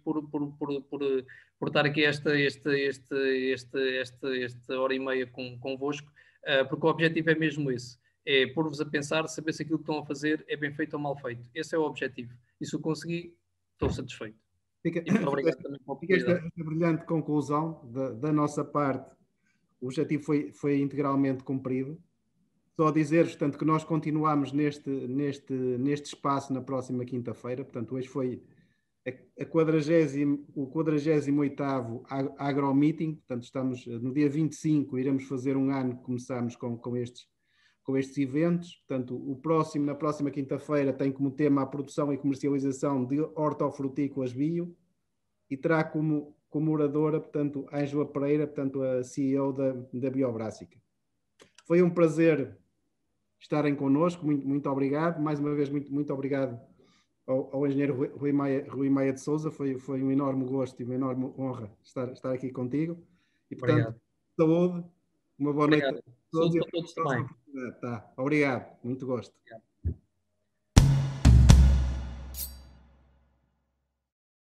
por estar aqui esta hora e meia convosco, porque o objetivo é mesmo esse, é pôr-vos a pensar, saber se aquilo que estão a fazer é bem feito ou mal feito. Esse é o objetivo. E se o consegui, estou satisfeito. Fica esta brilhante conclusão da nossa parte. O objetivo foi integralmente cumprido. Só dizer, portanto, que nós continuamos neste espaço na próxima quinta-feira. Portanto, hoje foi o 48º Agromeeting. Portanto, estamos no dia 25, iremos fazer um ano que começamos com estes eventos. Portanto, na próxima quinta-feira tem como tema a produção e comercialização de hortofrutícolas bio e terá como oradora, portanto, Ângela Pereira, portanto, a CEO da Biobrássica. Foi um prazer estarem connosco, muito obrigado. Mais uma vez, muito obrigado ao engenheiro Rui Maia de Sousa, foi um enorme gosto e uma enorme honra estar aqui contigo. E, portanto, saúde, uma boa noite a todos. Saúde para todos também. Tá. Obrigado, muito gosto. Obrigado.